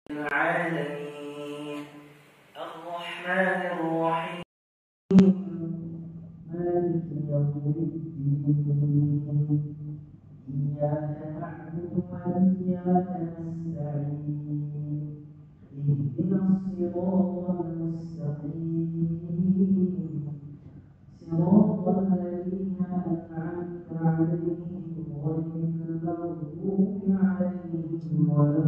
العالمين الرحمن الرحيم مالك يوم الدين إياك نعبد وإياك نستعين اهدنا الصراط المستقيم صراط الذين أنعمت عليهم غير المغضوب عليهم ولا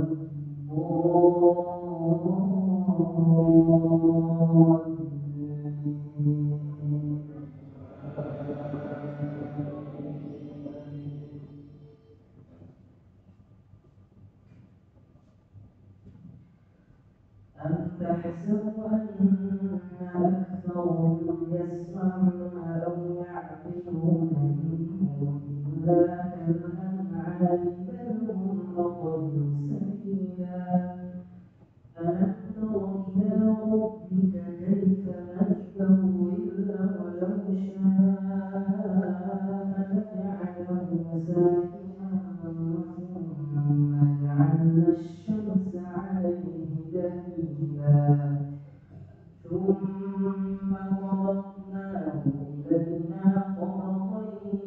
أم تحسب أن أكثرهم يسمعون أو يعقلون منهم إلا كالأنعام بل هم أضل سبيلا ألم تر إلى ربك كيف مد الظل ولو شاء لجعله ساكنا ثم جعلنا الشمس عليه دليلا ثم قبضناه إلينا قبضا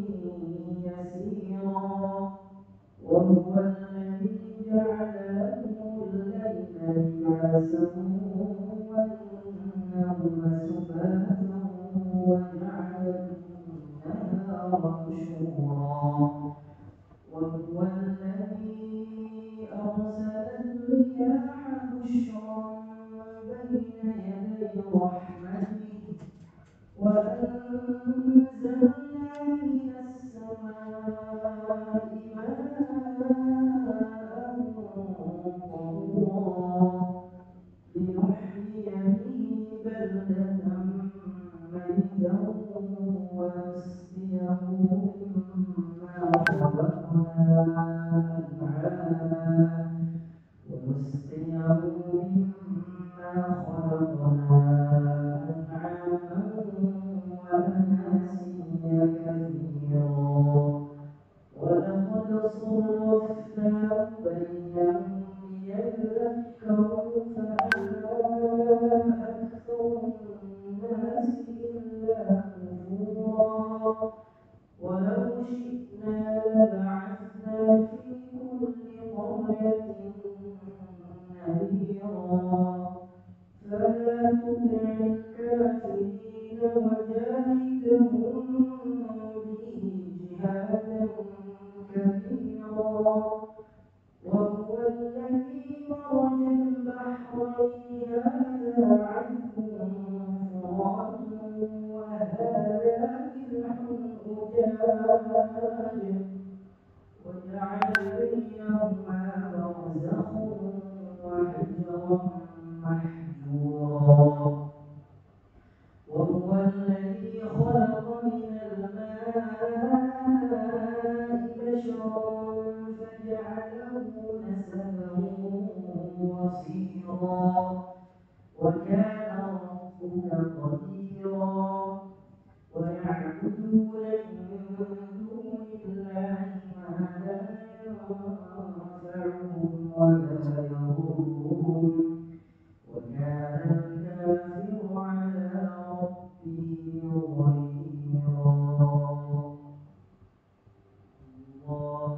يسيرا وهو الذي جعل لكم الليل لباسا والنوم سباتا وجعل النهار نشورا وهو الذي أرسل الرياح بشرا بين يدي رحمته وأنزلنا من السماء ماء طهورا لنحيي به بلدة ميتا ونسقيه مما خلقنا أنعاما وأناسيا كثيرا ولقد صرفناه بينهم ليذكروا فأبى أكثر الناس إلا كفورا ولو شئنا لبعثنا في كل قرية نذيرا فلا تطع الكافرين وجاهدهم به جهادا كبيرا وهو الذي مرج البحرين هذا عذب فرات وهذا ملح أجاج وجعل بينهما برزخا وحجرا محجورا وهو الذي خلق من الماء بشرا فجعله نسبا وصيرا وكان ربك قديرا ويعبدون من دون الله ما لا ينفعهم ولا يضرهم وكان الكافر على ربه ظهيرا الله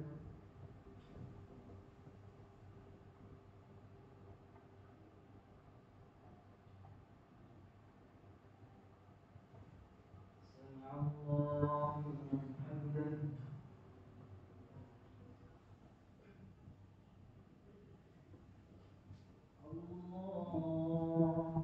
سمع الله لمن حمده الله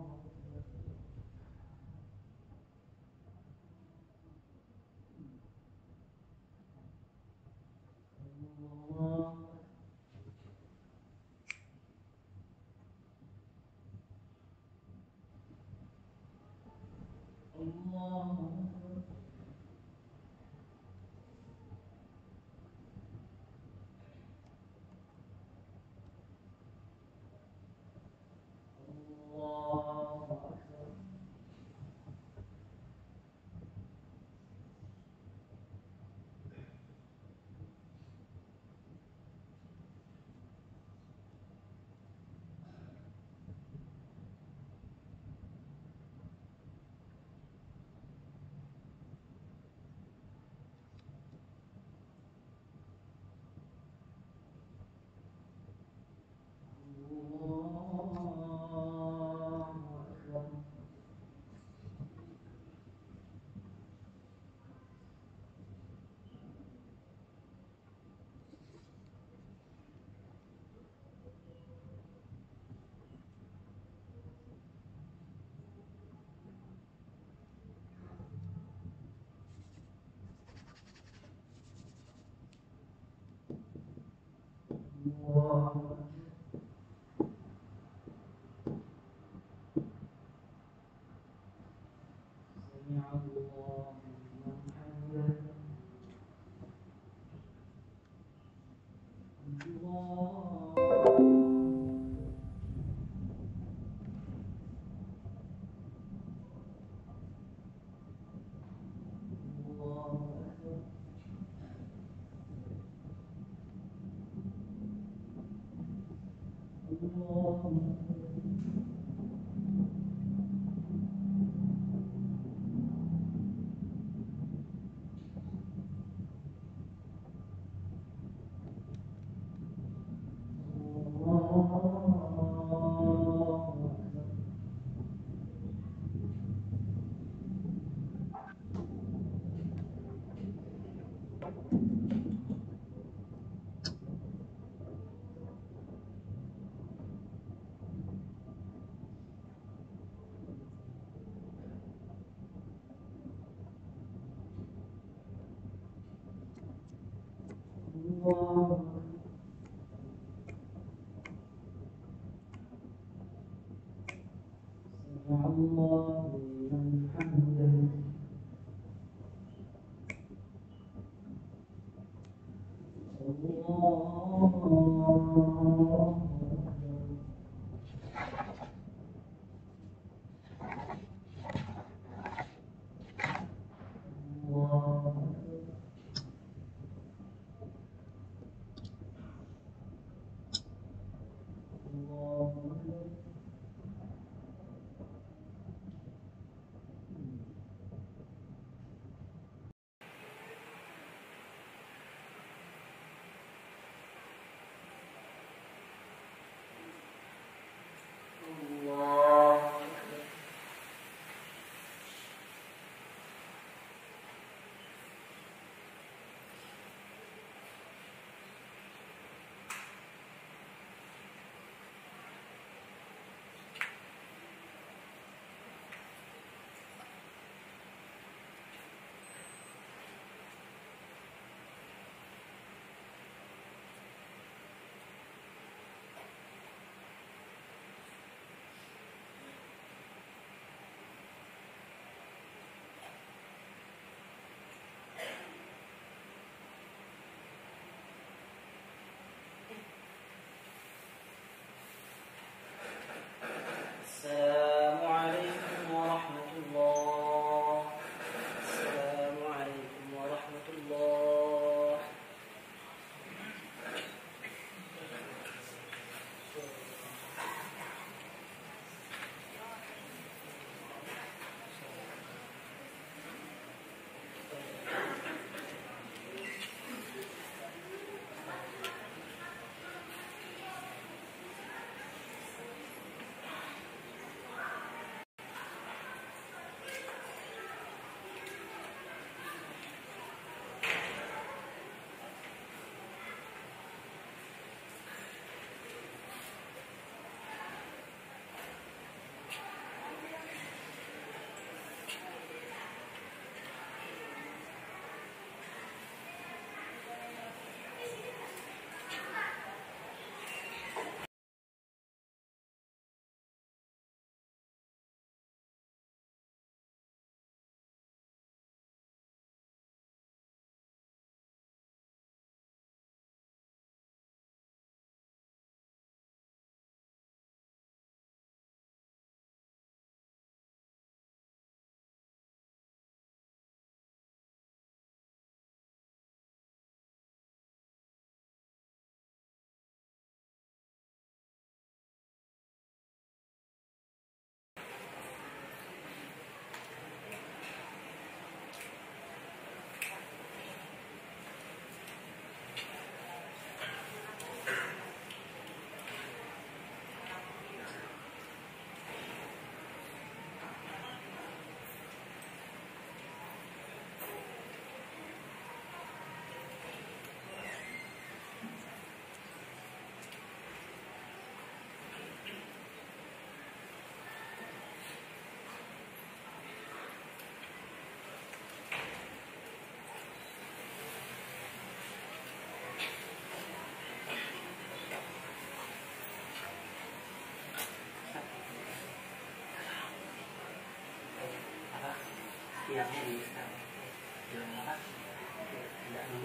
tiangnya di jalan apa? Tidak dulu.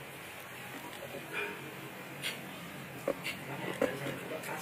Saya coba pas.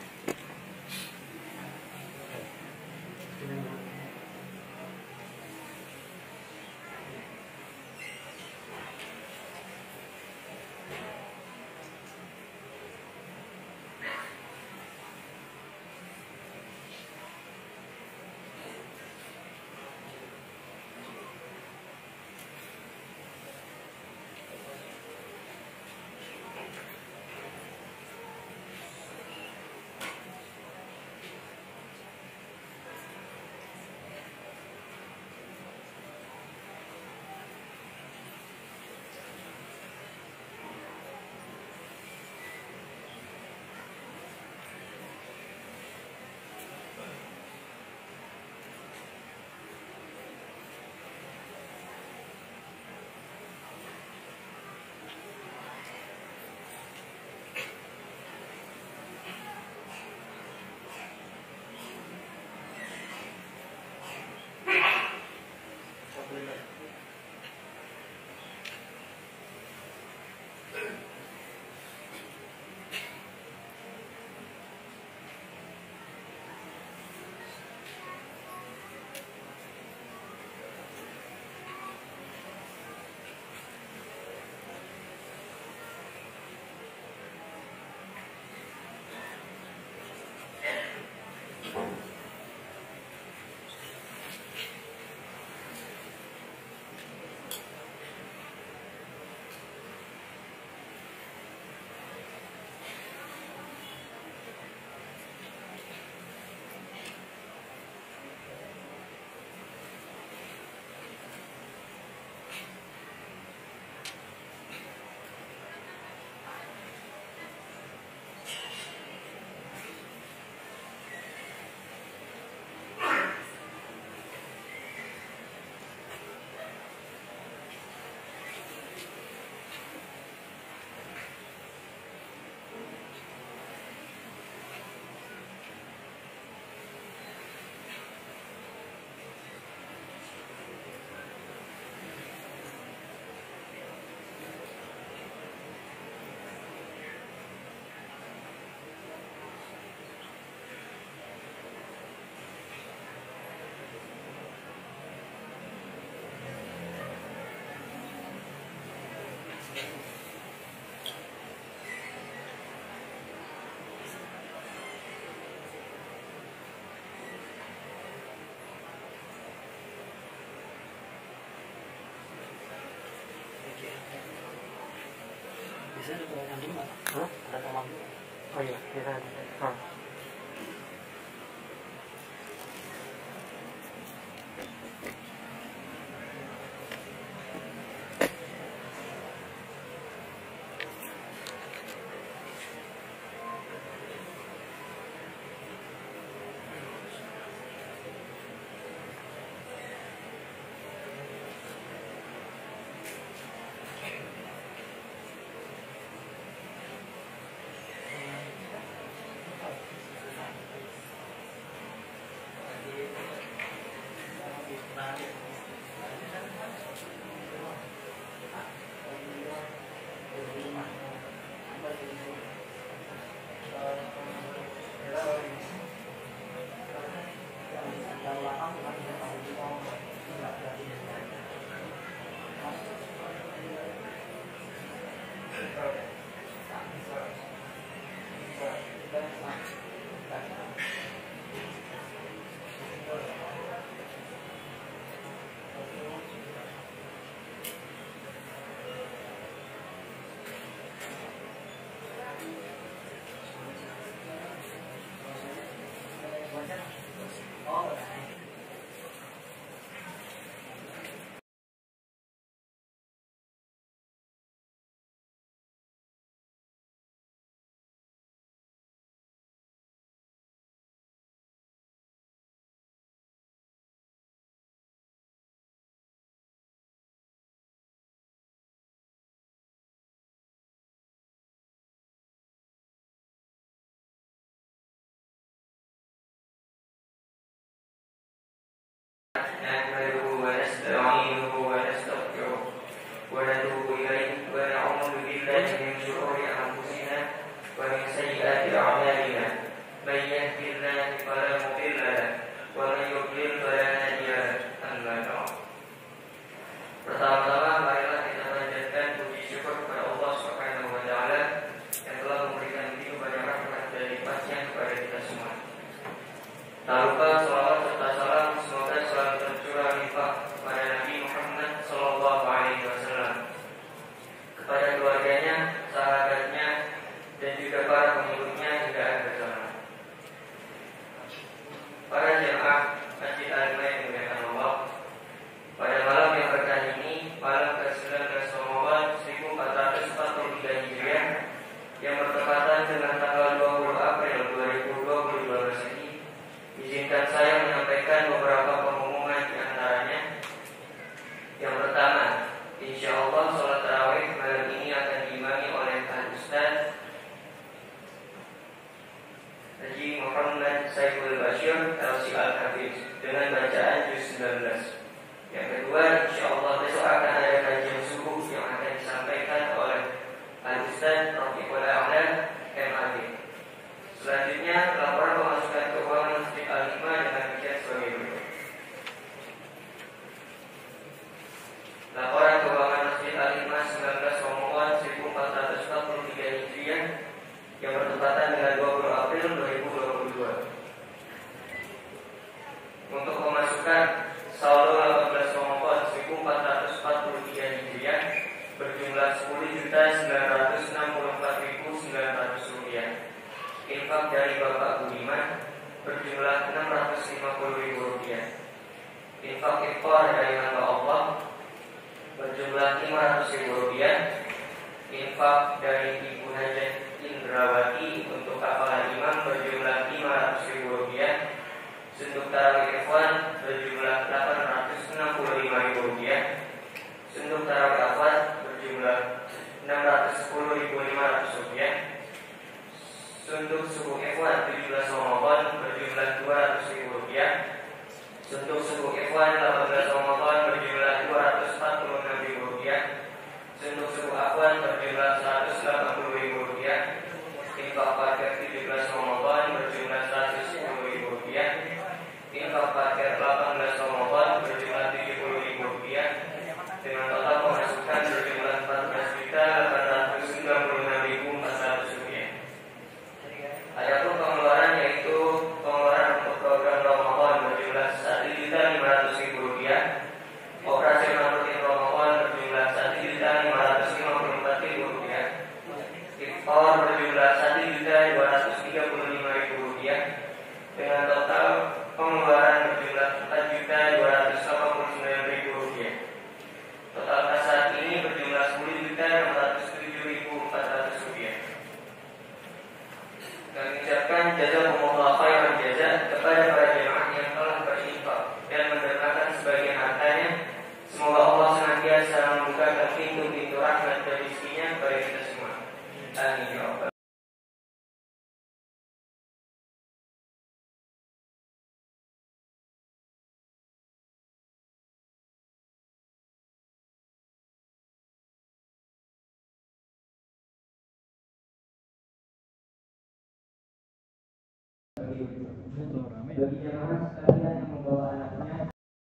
Biasanya ada tombol dulu nggak? Ada tombol dulu. Oh iya, bisa ada. Tak lupa salawat serta salam semoga selalu tercurah limpah kepada Nabi Muhammad SAW, kepada keluarganya, sahabatnya, dan juga para pengikutnya hingga akhir zaman. Para jemaah Masjid Al-Hikmah yang dimuliakan Allah, pada malam yang berkah ini, malam ke-19 Ramadan 1443 Hijriah, yang bertepatan dengan tanggal 20 April 2022 Masehi, izinkan saya menyampaikan beberapa pengumuman di antaranya. Yang pertama, insya Allah sholat tarawih malam ini akan diimami oleh Al-Ustaz Haji Muhammad Saiful Bashir LC Al-Hafiz dengan bacaan juz 19. Yang kedua, insya Allah besok akan ada kajian subuh yang akan disampaikan oleh Al-Ustaz Rafiqul A'la MAD. Selanjutnya, laporan pemasukan keuangan Masjid Al-Hikmah dengan rincian sebagai berikut. Laporan keuangan Masjid Al-Hikmah 19 Ramadan 1443 Hijriah yang bertepatan dengan 20 April 2022. Untuk pemasukan saldo 18 Ramadan 1443 Hijriah berjumlah Rp10.964.900. Infak dari Bapak Budiman berjumlah Rp650.000. Infak iftar dari hamba Allah berjumlah Rp500.000. Infak dari Ibu Hajat Indrawati untuk kafalah imam berjumlah Rp500.000. Sunduk tarawih ikhwan berjumlah Rp865.000. Sunduk tarawih akhwat berjumlah Rp610.500. Sunduk subuh ikhwan 17 Ramadan berjumlah Rp200.000. Sunduk subuh ikhwan 18 Ramadan berjumlah Rp246.000. Sunduk subuh akhwat berjumlah Rp180.000. Infak parkir 17 Ramadan berjumlah Rp110.000. Infak parkir 18 Ramadan berjumlah Rp70.000 dengan total pemasukan berjumlah Rp14.896.400. Adapun pengeluaran yaitu pengeluaran untuk program Ramadan berjumlah Rp1.500.000, operasional rutin Ramadan berjumlah Rp1.554.000, iftar berjumlah Rp1.235.000 dengan total pengeluaran berjumlah Rp4.289.000. Total kas saat ini berjumlah Rp10.607.400. Kami ucapkan jazakumullah khairan jazaa kepada para jemaah yang telah berinfak dan mendermakan sebagian hartanya. Semoga Allah senantiasa membukakan pintu-pintu rahmat dan rizkinya kepada kita semua. Amin ya rabbal. Bagi jemaah sekalian yang membawa anaknya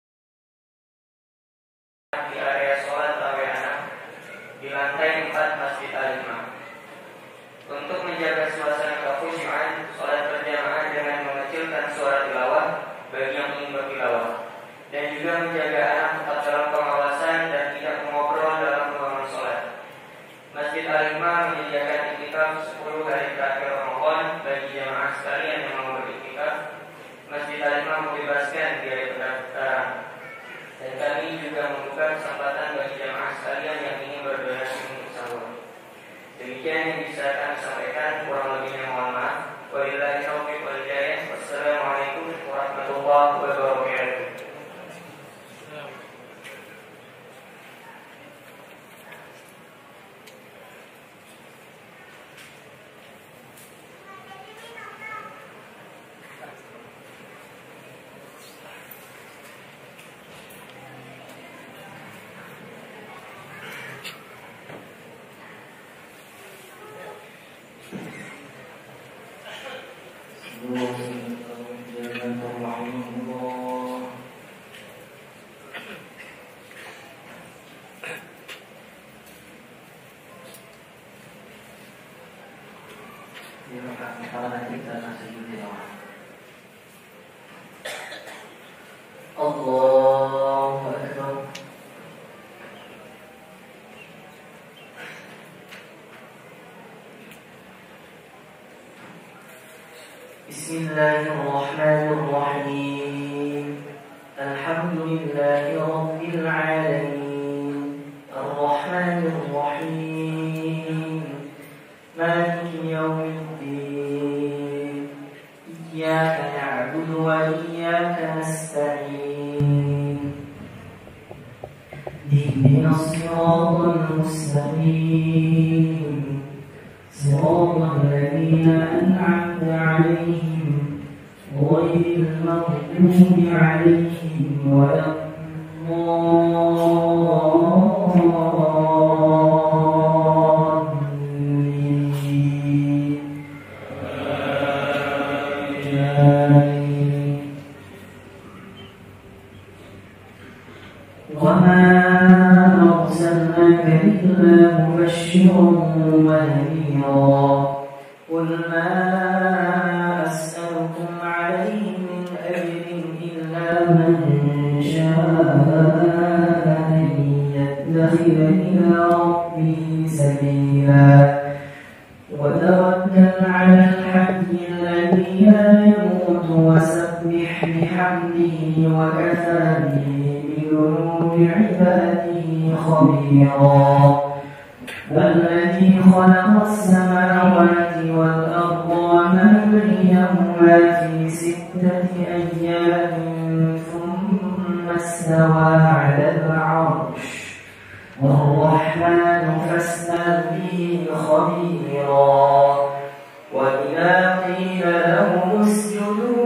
di area sholat tarawih anak di lantai 4 Masjid Al-Hikmah, untuk menjaga suasana kekhusyuan sholat berjamaah dengan mengecilkan suara tilawah bagi yang ingin bertilawah, dan juga menjaga anak tetap dalam pengawasan dan tidak mengobrol dalam ruangan sholat. Masjid Al-Hikmah menyediakan iktikaf 10 hari terakhir Ramadan bagi jamaah sekalian yang mau beriktikaf. Masjid Al-Hikmah membebaskan biaya pendaftaran, dan kami juga membuka kesempatan bagi jamaah sekalian yang ingin berdonasi untuk sahur. Demikian yang bisa kami sampaikan, kurang lebihnya mohon maaf. Wabillahi taufiq wal hidayah. Wassalamualaikum warahmatullahi wabarakatuh. الله الرحمن الرحيم الحمد لله رب العالمين الرحمن الرحيم مالك يوم الدين إياك نعبد وإياك نستعين اهدنا الصراط المستقيم صراط الذين أنعمت عليهم غير المغضوب عليهم ولا الضالين وما أرسلناك إلا مبشرا ونذيرا قل ما أسألكم عليه من أجر إلا من شاء أن يتخذ إلى ربه سبيلا وتوكل على الحي الذي لا يموت وسبح بحمده وكفى به بذنوب عباده خبيرا والذي خلق السماوات والأرض وما بينهما في 6 أيام ثم استوى على العرش الرحمن فاسأل به خبيرا وإذا قيل لهم اسجدوا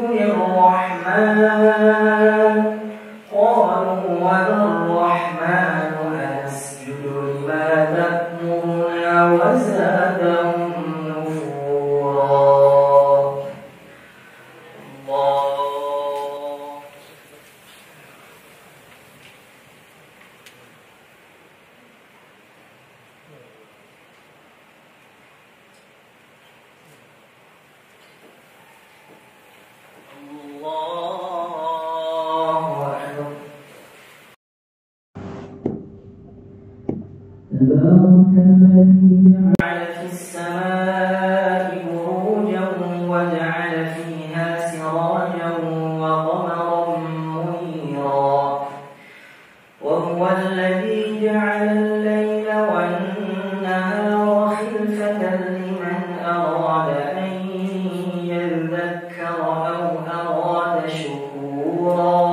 للرحمن قالوا وما الرحمن أنسجد لما تأمرنا وزادهم نفورا تبارك الذي جعل في السماء بروجا وجعل فيها سراجا وقمرا منيرا وهو الذي جعل الليل والنهار خلفة لمن أراد أن يذكر أو أراد شكورا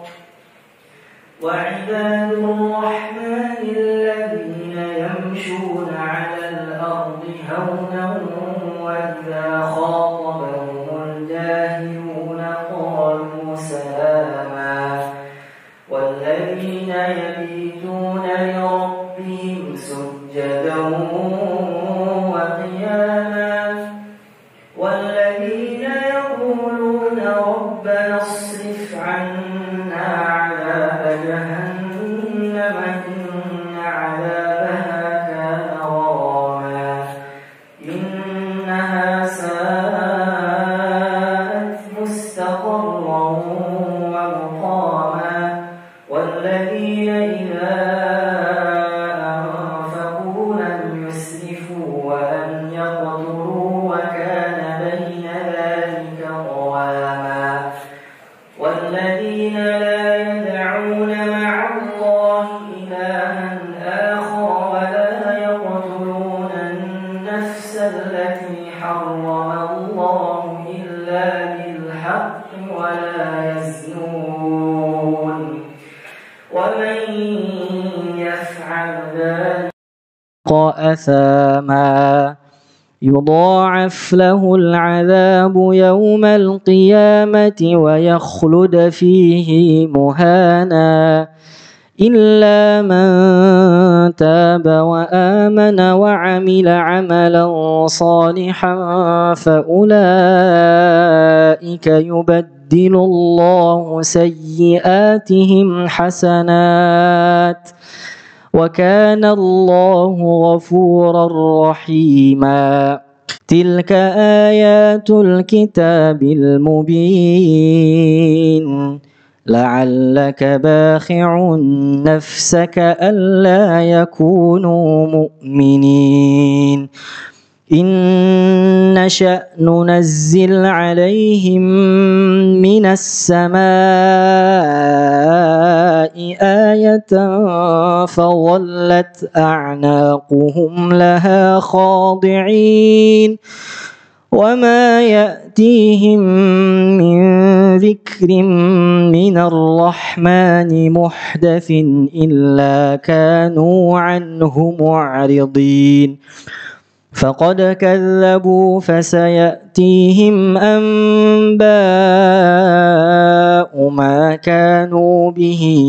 وعباد الرحمن الذين يمشون على الأرض هونا وإذا خاطبهم الجاهلون قالوا سلاما والذين يبيتون لربهم سجدا وقياما والذين يقولون ربنا اصرف عنا عذاب جهنم إن عذابها كان غراما إنها ساءت مستقرا ومقاما والذين إذا أنفقوا لم يسرفوا ولم يقتروا وكان بين ذلك قواما والذين لا يدعون مع الله إلها آخر ولا يقتلون النفس التي حرم الله إلا بالحق ولا يزنون ومن يفعل ذلك أثاما يضاعف له العذاب يوم القيامة ويخلد فيه مهانا إلا من تاب وآمن وعمل عملا صالحا فأولئك يبدل الله سيئاتهم حسنات وكان الله غفورا رحيما تلك آيات الكتاب المبين لعلك باخع نفسك ألا يكونوا مؤمنين إن نشأ ننزل عليهم من السماء آية فظلت أعناقهم لها خاضعين وما يأتيهم من ذكر من الرحمن محدث إلا كانوا عنه معرضين فقد كذبوا فسيأتيهم أنباء ما كانوا به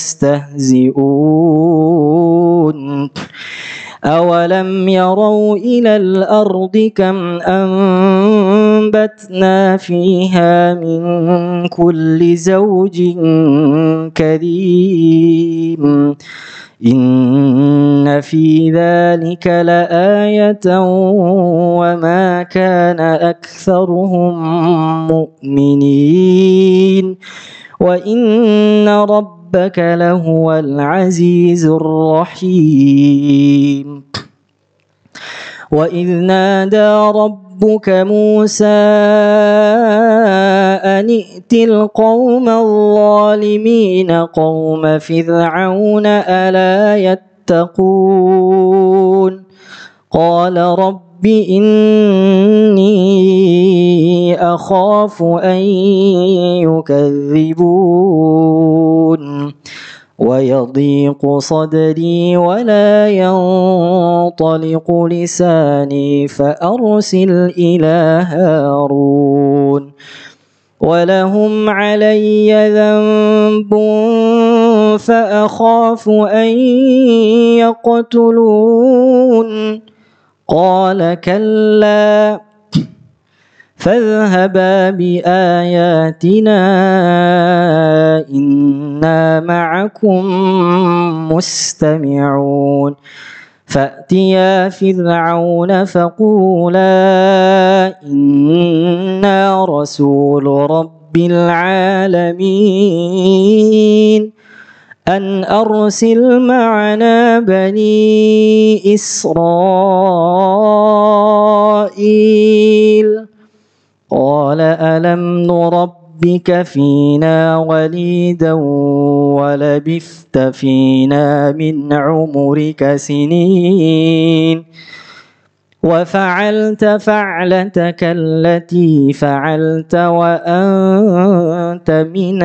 يستهزئون أولم يروا إلى الأرض كم أنبتنا فيها من كل زوج كريم إن في ذلك لآية وما كان أكثرهم مؤمنين وإن ربك لهو العزيز الرحيم وإذ نادى ربك موسى أن ائت القوم الظالمين قوم فرعون ألا يتقون قال رب إني أخاف أن يكذبون ويضيق صدري ولا ينطلق لساني فأرسل إلى هارون ولهم علي ذنب فأخاف أن يقتلون قال كلا فاذهبا بآياتنا إنا معكم مستمعون فأتيا فرعون فقولا إنا رسول رب العالمين أن أرسل معنا بني إسرائيل قال ألم نربك فينا وليدا ولبثت فينا من عمرك سنين وفعلت فعلتك التي فعلت وأنت من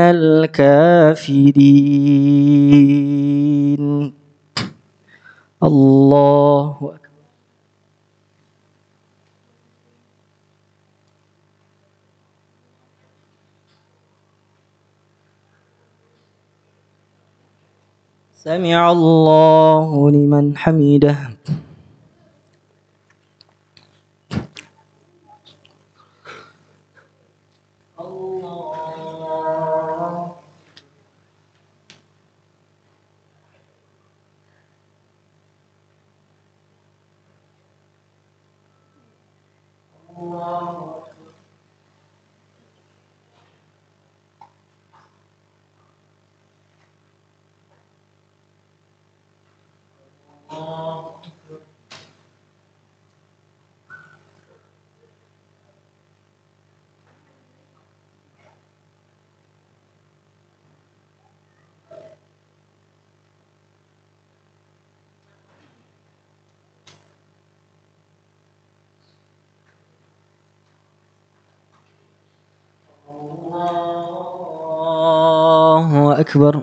الكافرين الله أكبر سمع الله لمن حمده الله أكبر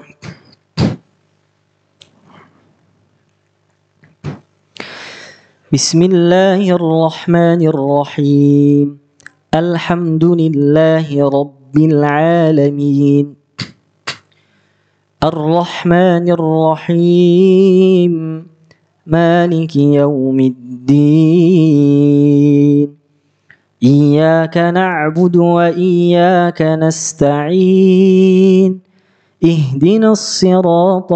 بسم الله الرحمن الرحيم الحمد لله رب العالمين الرحمن الرحيم مالك يوم الدين إياك نعبد وإياك نستعين اهدنا الصراط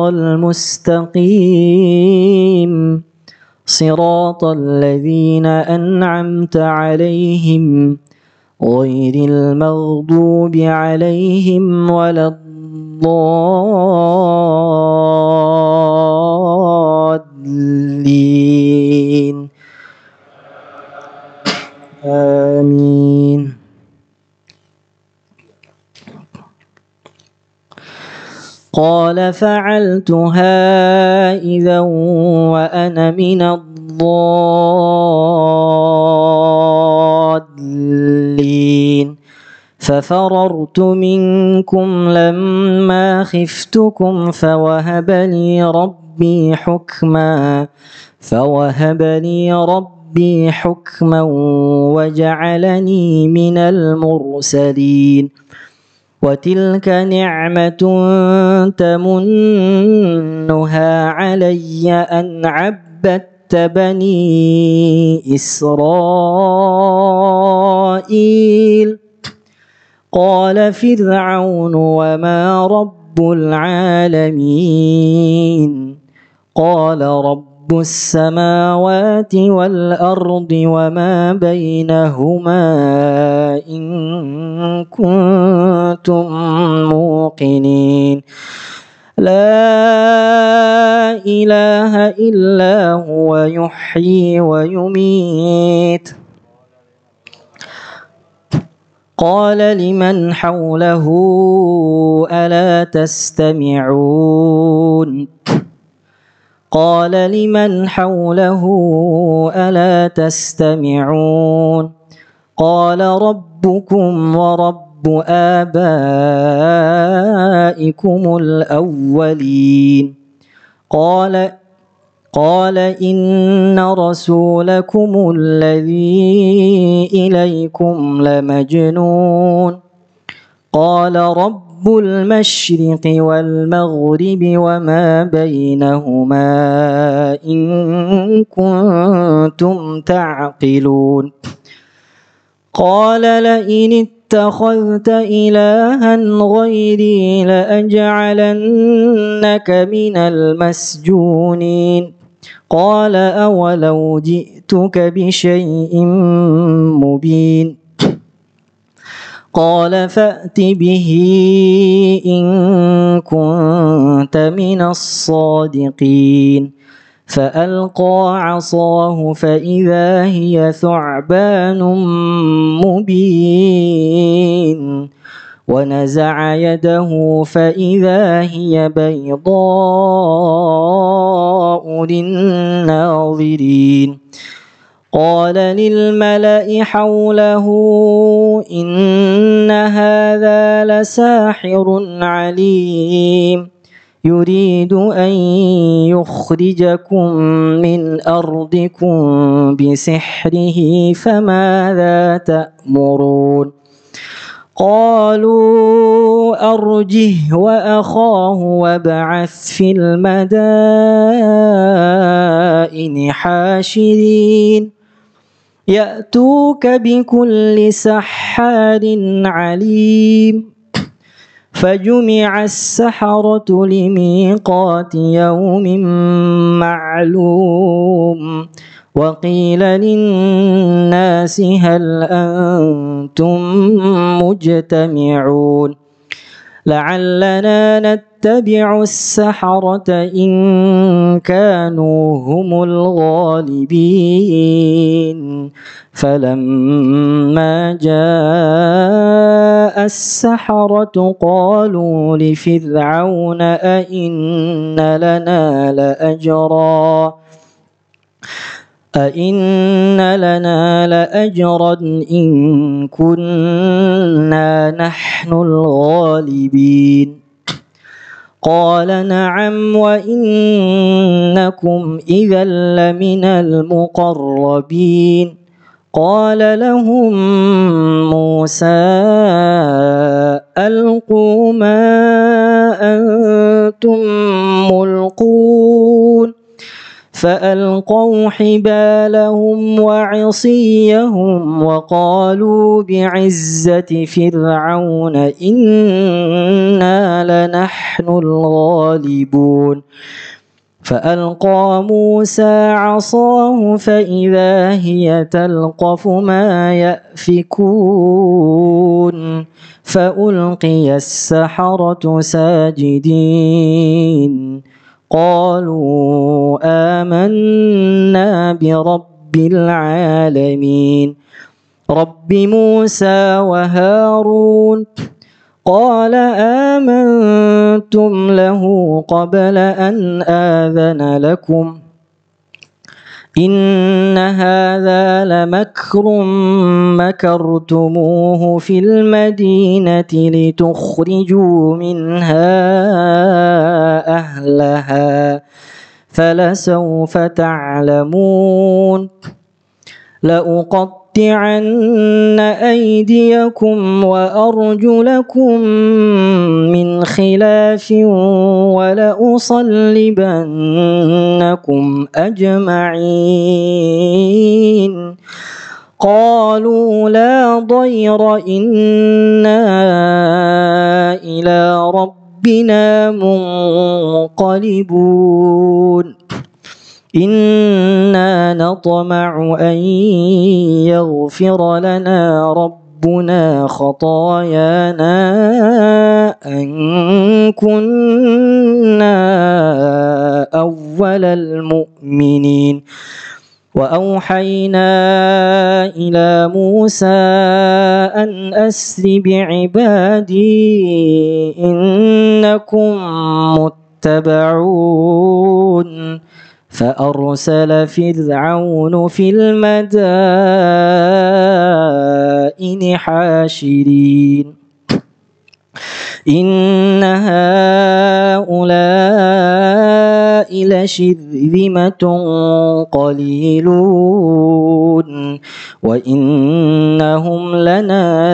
المستقيم صراط الذين أنعمت عليهم غير المغضوب عليهم ولا الضالين قال فعلتها إذا وأنا من الضالين ففررت منكم لما خفتكم فوهب لي ربي حكما وجعلني من المرسلين وتلك نعمة تمنها علي أن عبدت بني إسرائيل قال فرعون وما رب العالمين قال رب السماوات والأرض وما بينهما إن كنتم موقنين لا إله إلا هو يحيي ويميت قال لمن حوله ألا تستمعون قال لمن حوله ألا تستمعون قال ربكم ورب آبائكم الأولين قال إن رسولكم الذي إليكم لمجنون قال رب المشرق والمغرب وما بينهما إن كنتم تعقلون قال لئن اتخذت إلها غيري لأجعلنك من المسجونين قال أولو جئتك بشيء مبين قال فأت به إن كنت من الصادقين فألقى عصاه فإذا هي ثعبان مبين ونزع يده فإذا هي بيضاء للناظرين قال للملأ حوله إن هذا لساحر عليم يريد أن يخرجكم من أرضكم بسحره فماذا تأمرون قالوا أرجه وأخاه وابعث في المدائن حاشرين يأتوك بكل سحار عليم فجمع السحرة لميقات يوم معلوم وقيل للناس هل أنتم مجتمعون لعلنا نتبع السحرة إن كانوا هم الغالبين فلما جاء السحرة قالوا لفرعون أئن لنا لأجرا إن كنا نحن الغالبين قال نعم وإنكم إذا لمن المقربين قال لهم موسى ألقوا ما أنتم ملقون فألقوا حبالهم وعصيهم وقالوا بعزة فرعون إنا لنحن الغالبون فألقى موسى عصاه فإذا هي تلقف ما يأفكون فألقي السحرة ساجدين قالوا آمنا برب العالمين رب موسى وهارون قال آمنتم له قبل أن آذن لكم إن هذا لمكر مكرتموه في المدينة لتخرجوا منها أهلها فلسوف تعلمون لأقطعن أيديكم وأرجلكم من خلاف ولأصلبنكم أجمعين قالوا لا ضير إنا إلى ربنا منقلبون إنا نطمع أن يغفر لنا ربنا خطايانا أن كنا أول المؤمنين وأوحينا إلى موسى أن أسر بعبادي إنكم متبعون فأرسل فرعون في المدائن حاشرين إن هؤلاء لشرذمة قليلون وإنهم لنا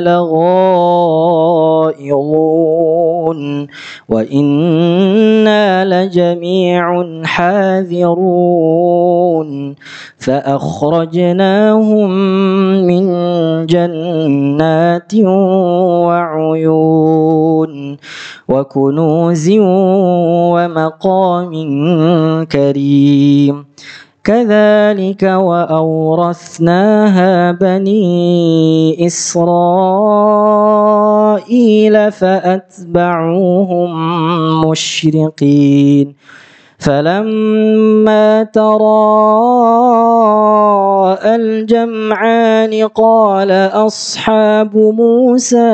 لغائظون وإنا لجميع حاذرون فأخرجناهم من جنات وعيون وكنوز ومقام كريم كذلك وأورثناها بني إسرائيل فأتبعوهم مشرقين فلما تراءى الجمعان قال أصحاب موسى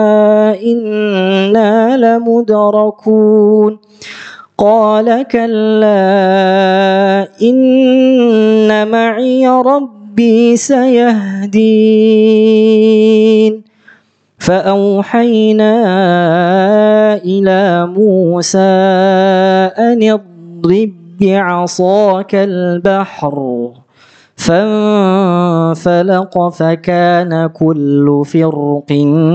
إنا لمدركون قال كلا إن معي ربي سيهدين فأوحينا إلى موسى أن اضرب بعصاك البحر فانفلق فكان كل فرق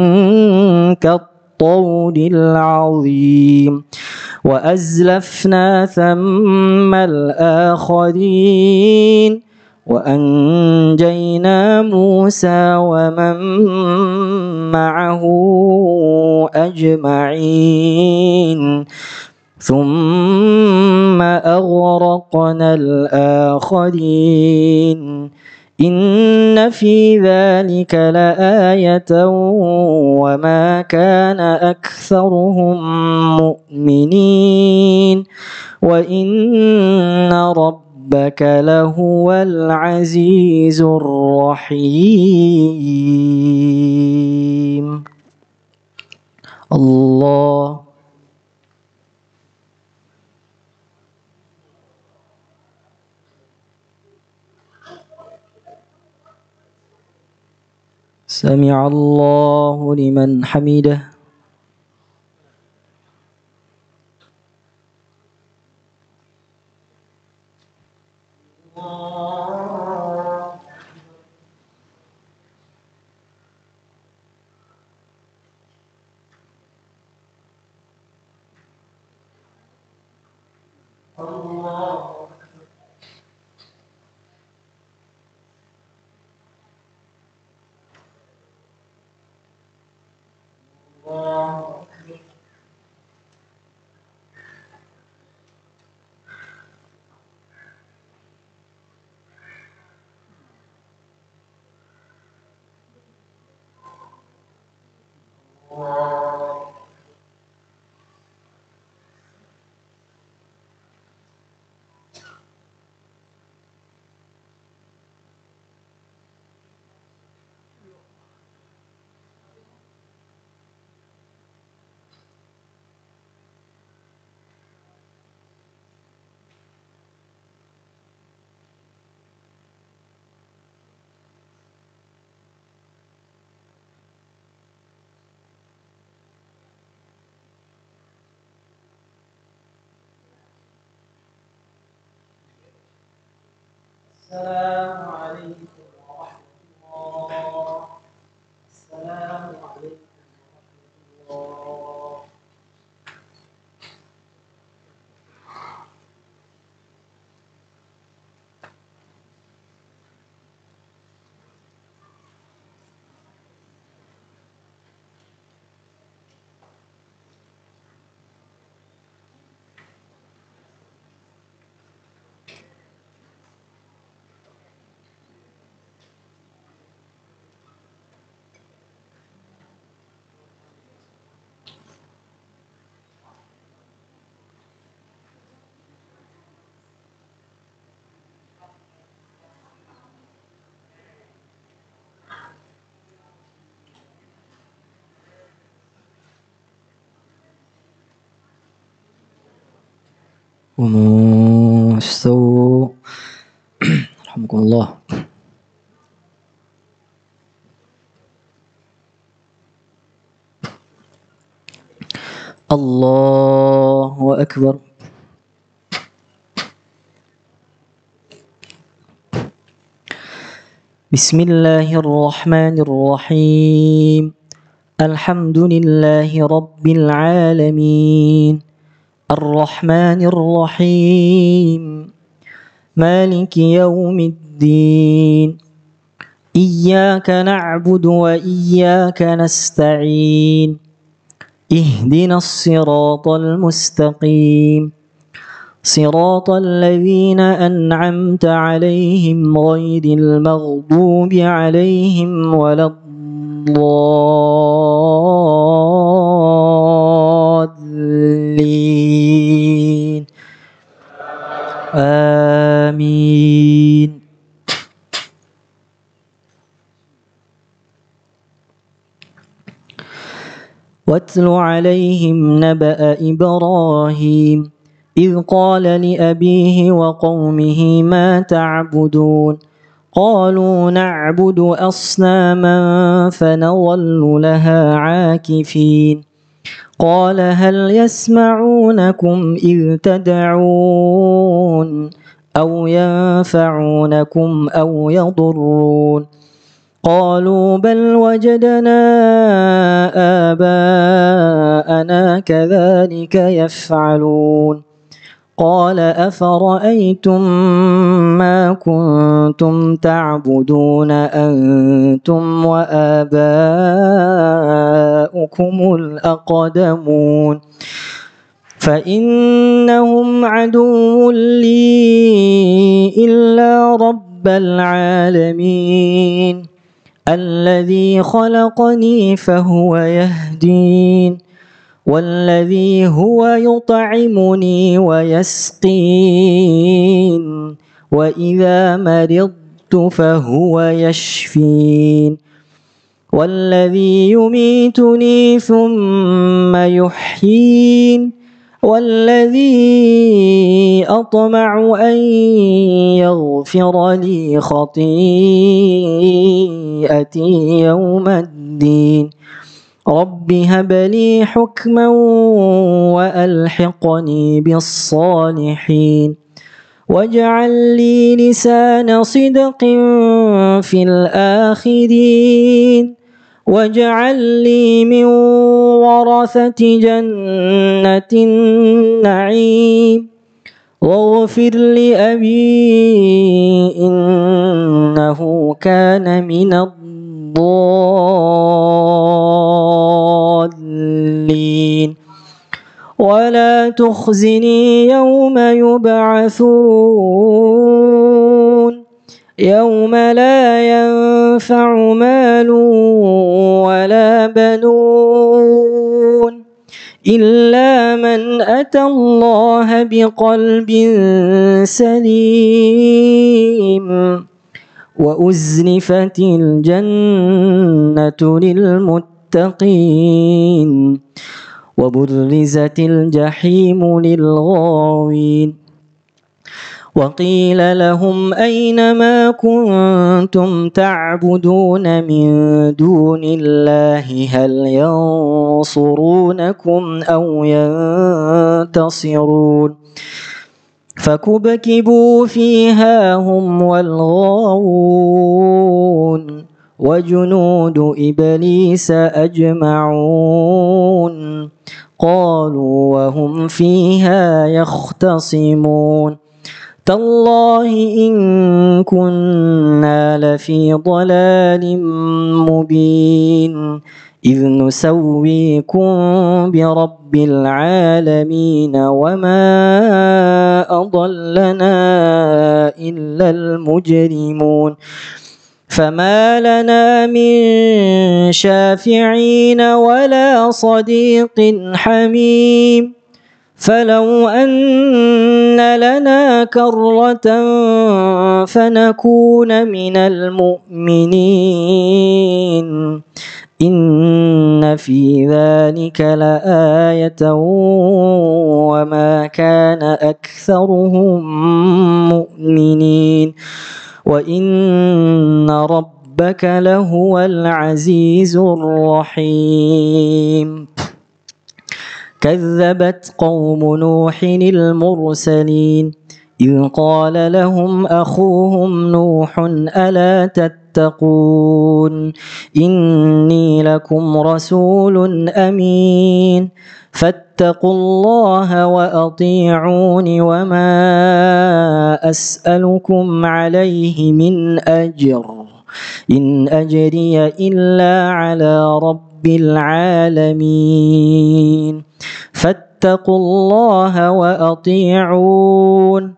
كالطود العظيم وأزلفنا ثم الآخرين وأنجينا موسى ومن معه أجمعين ثم أغرقنا الآخرين إن في ذلك لآية وما كان أكثرهم مؤمنين وإن ربك لهو العزيز الرحيم الله سمع الله لمن حمده السلام عليكم ورحمة الله. السلام عليكم ورحمة الله. استووا رحمكم الله. الله أكبر. بسم الله الرحمن الرحيم. الحمد لله رب العالمين الرحمن الرحيم مالك يوم الدين إياك نعبد وإياك نستعين اهدنا الصراط المستقيم صراط الذين أنعمت عليهم غير المغضوب عليهم ولا الضالين آمين. واتل عليهم نبأ إبراهيم إذ قال لأبيه وقومه ما تعبدون قالوا نعبد أصناما فنظل لها عاكفين قال هل يسمعونكم إذ تدعون أو ينفعونكم أو يضرون قالوا بل وجدنا آباءنا كذلك يفعلون قال أفرأيتم ما كنتم تعبدون أنتم وآباؤكم الأقدمون فإنهم عدو لي إلا رب العالمين الذي خلقني فهو يهدين والذي هو يطعمني ويسقين وإذا مرضت فهو يشفين والذي يميتني ثم يحيين والذي أطمع أن يغفر لي خطيئتي يوم الدين رب هب لي حكما وألحقني بالصالحين واجعل لي لسان صدق في الآخرين واجعل لي من ورثة جنة النعيم واغفر لأبي إنه كان من الضالين ولا تخزني يوم يبعثون يوم لا ينفع مال ولا بنون إلا من أتى الله بقلب سليم وأزلفت الجنة للمتقين وبرزت الجحيم للغاوين وقيل لهم أين ما كنتم تعبدون من دون الله هل ينصرونكم أو ينتصرون فكبكبوا فيها هم والغاوون وجنود إبليس أجمعون قالوا وهم فيها يختصمون تالله إن كنا لفي ضلال مبين إذ نسويكم برب العالمين وما أضلنا إلا المجرمون فما لنا من شافعين ولا صديق حميم فلو أن لنا كرة فنكون من المؤمنين إن في ذلك لآية وما كان أكثرهم مؤمنين وإن ربك لهو العزيز الرحيم كذبت قوم نوح المرسلين إذ قال لهم أخوهم نوح ألا تتقون إني لكم رسول أمين فاتقوا الله وأطيعون وما أسألكم عليه من أجر إن أجري إلا على رب العالمين فاتقوا الله وأطيعون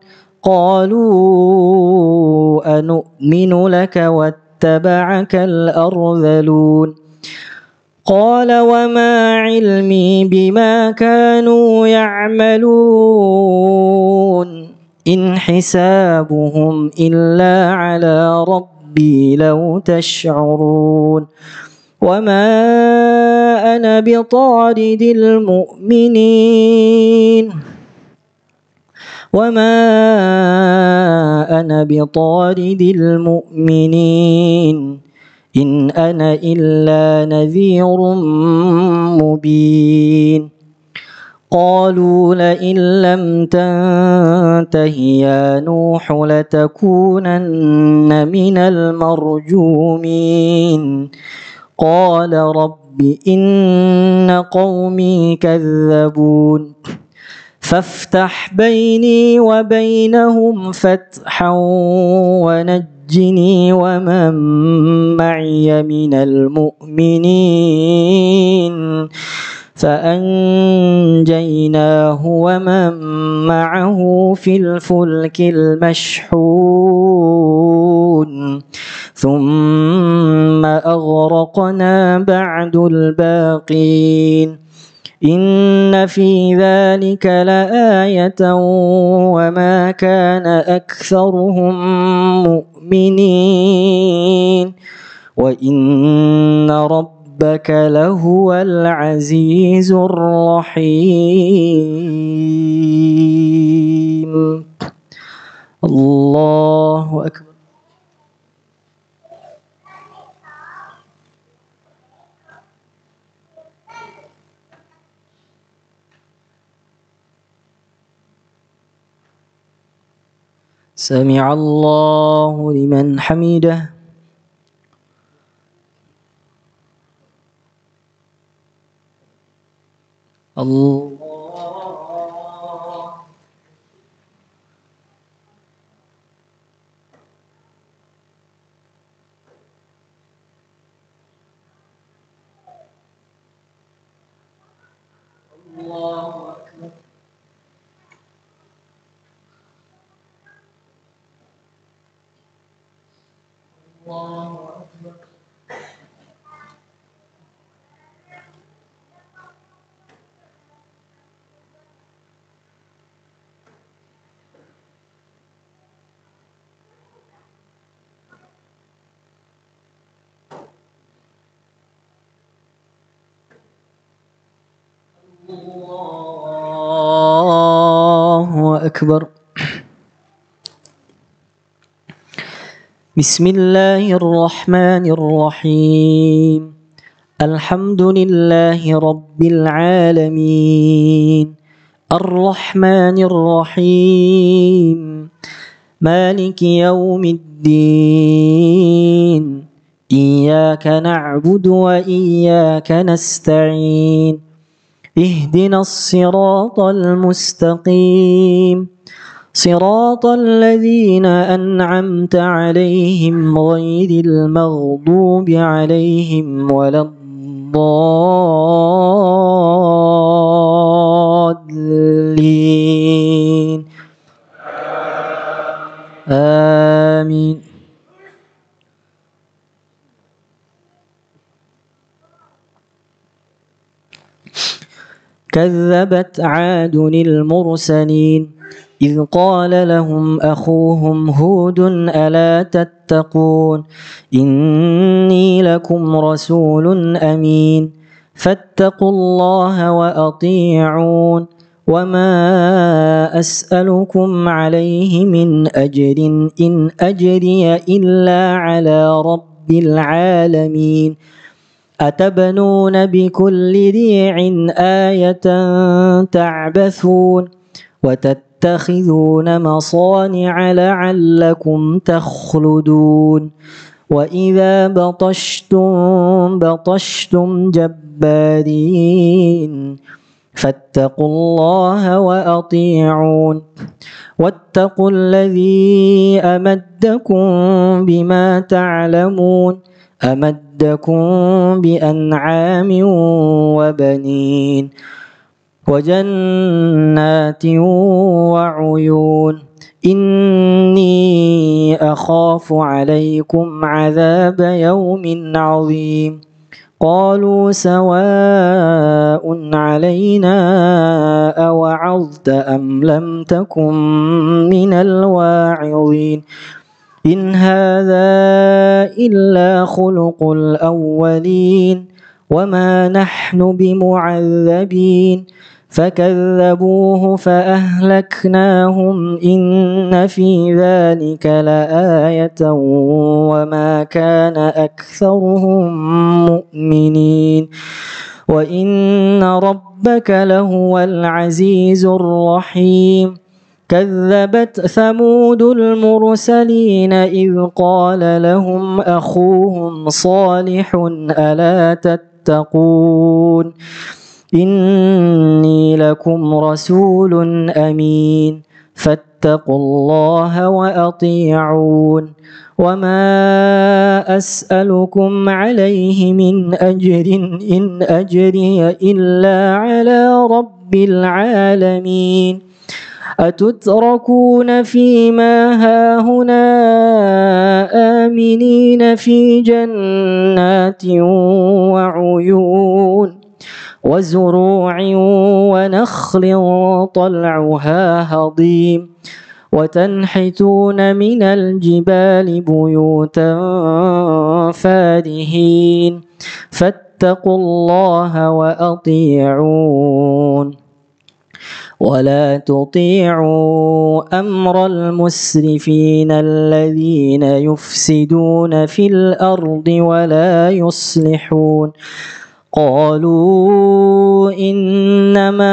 قالوا أنؤمن لك واتبعك الأرذلون قال وما علمي بما كانوا يعملون إن حسابهم إلا على ربي لو تشعرون وما أنا بطارد المؤمنين إن أنا إلا نذير مبين قالوا لئن لم تنته يا نوح لتكونن من المرجومين قال رب إن قومي كذبون فافتح بيني وبينهم فتحا ونجني ومن معي من المؤمنين فأنجيناه ومن معه في الفلك المشحون ثم أغرقنا بعد الباقين إن في ذلك لآية وما كان أكثرهم مؤمنين وإن ربك لهو العزيز الرحيم الله أكبر سمع الله لمن حمده الله أكبر الله أكبر الله أكبر بسم الله الرحمن الرحيم الحمد لله رب العالمين الرحمن الرحيم مالك يوم الدين إياك نعبد وإياك نستعين اهدنا الصراط المستقيم صراط الذين أنعمت عليهم غير المغضوب عليهم ولا الضالين آمين. كذبت عاد المرسلين إذ قال لهم أخوهم هود ألا تتقون إني لكم رسول أمين فاتقوا الله وأطيعون وما أسألكم عليه من أجر إن أجري إلا على رب العالمين أتبنون بكل ريع آية تعبثون وتتخذون مصانع لعلكم تخلدون وإذا بطشتم جبارين فاتقوا الله وأطيعون واتقوا الذي أمدكم بما تعلمون أمدكم بأنعام وبنين وجنات وعيون إني أخاف عليكم عذاب يوم عظيم قالوا سواء علينا أوعظت أم لم تكن من الواعظين إن هذا إلا خلق الأولين وما نحن بمعذبين فكذبوه فأهلكناهم إن في ذلك لآية وما كان أكثرهم مؤمنين وإن ربك لهو العزيز الرحيم كذبت ثمود المرسلين إذ قال لهم أخوهم صالح ألا تتقون إني لكم رسول أمين فاتقوا الله وأطيعون وما أسألكم عليه من أجر إن أجري إلا على رب العالمين أتتركون فيما هاهنا آمنين في جنات وعيون وزروع ونخل طلعها هضيم وتنحتون من الجبال بيوتا فارهين فاتقوا الله وأطيعون ولا تطيعوا أمر المسرفين الذين يفسدون في الأرض ولا يصلحون قالوا إنما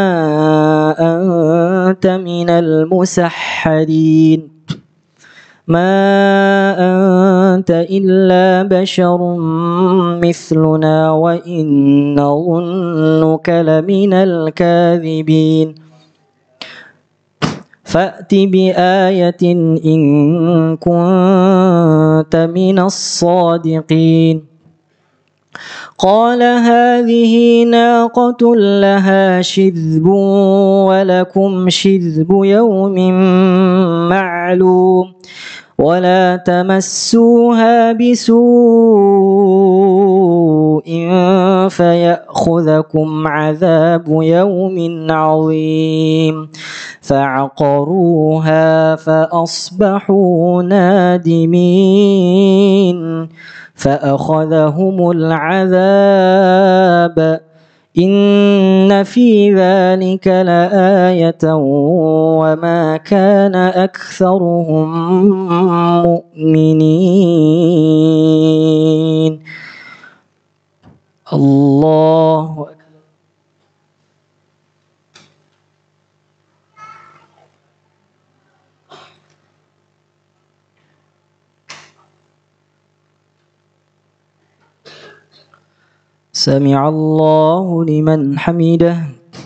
أنت من المسحرين ما أنت إلا بشر مثلنا وإن نظنك لمن الكاذبين فأت بآية إن كنت من الصادقين قال هذه ناقة لها شذب ولكم شذب يوم معلوم ولا تمسوها بسوء فيأخذكم عذاب يوم عظيم فعقروها فأصبحوا نادمين فأخذهم العذاب إن في ذلك لآية وما كان أكثرهم مؤمنين الله أكبر. سمع الله لمن حمده.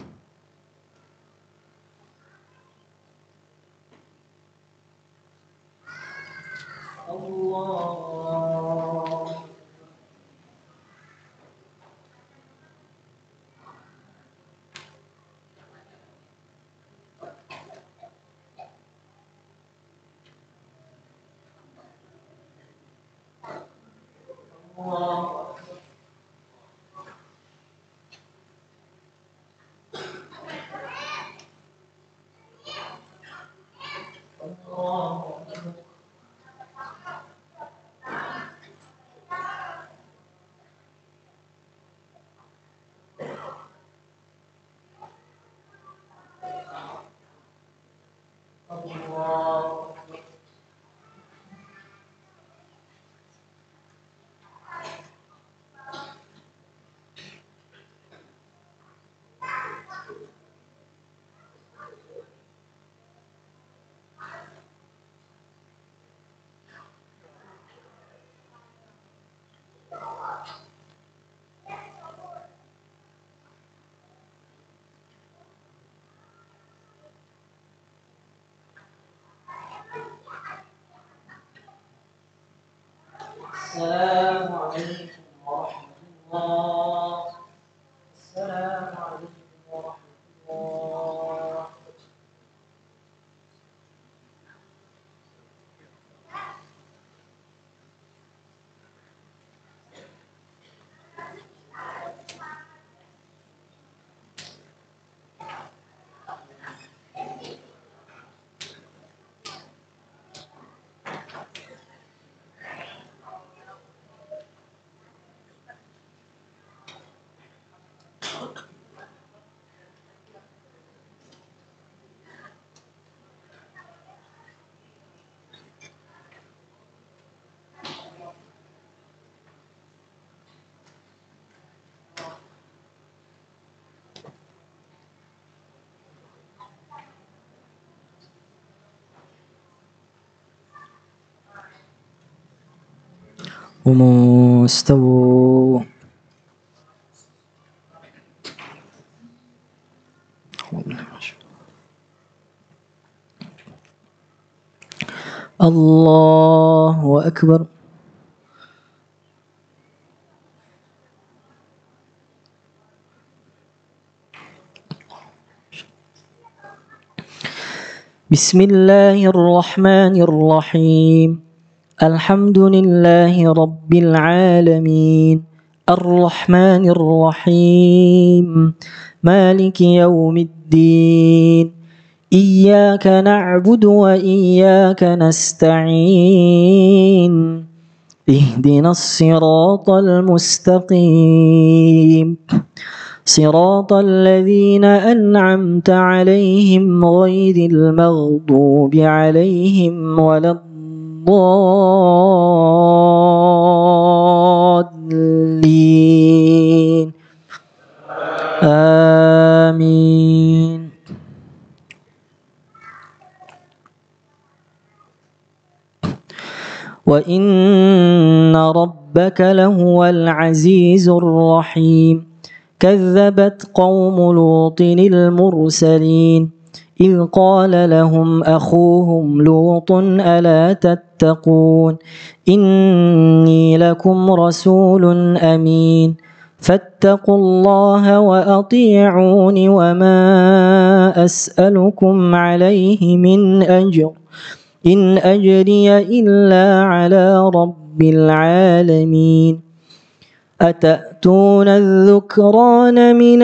السلام عليكم ورحمة الله. السلام عليكم ورحمة الله. قوموا استووا. الله أكبر. بسم الله الرحمن الرحيم. الحمد لله رب العالمين الرحمن الرحيم مالك يوم الدين إياك نعبد وإياك نستعين اهدنا الصراط المستقيم صراط الذين أنعمت عليهم غير المغضوب عليهم ولا الضالين آمين. وإن ربك لهو العزيز الرحيم. كذبت قوم لوط المرسلين إذ قال لهم أخوهم لوط ألا تتقون إني لكم رسول أمين فاتقوا الله وأطيعون وما أسألكم عليه من أجر إن أجري إلا على رب العالمين أتأتون الذكران من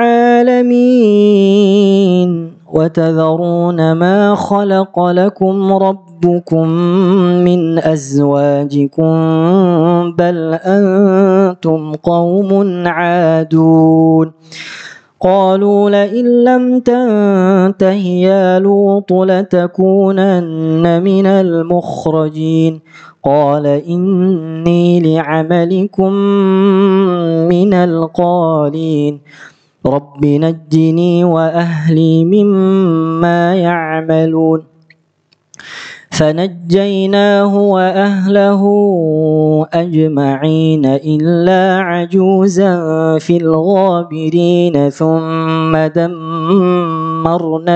العالمين وتذرون ما خلق لكم ربكم من أزواجكم بل أنتم قوم عادون قالوا لئن لم تنته يا لوط لتكونن من المخرجين قال إني لعملكم من القالين رب نجني وأهلي مما يعملون فنجيناه وأهله أجمعين إلا عجوزا في الغابرين ثم دمرنا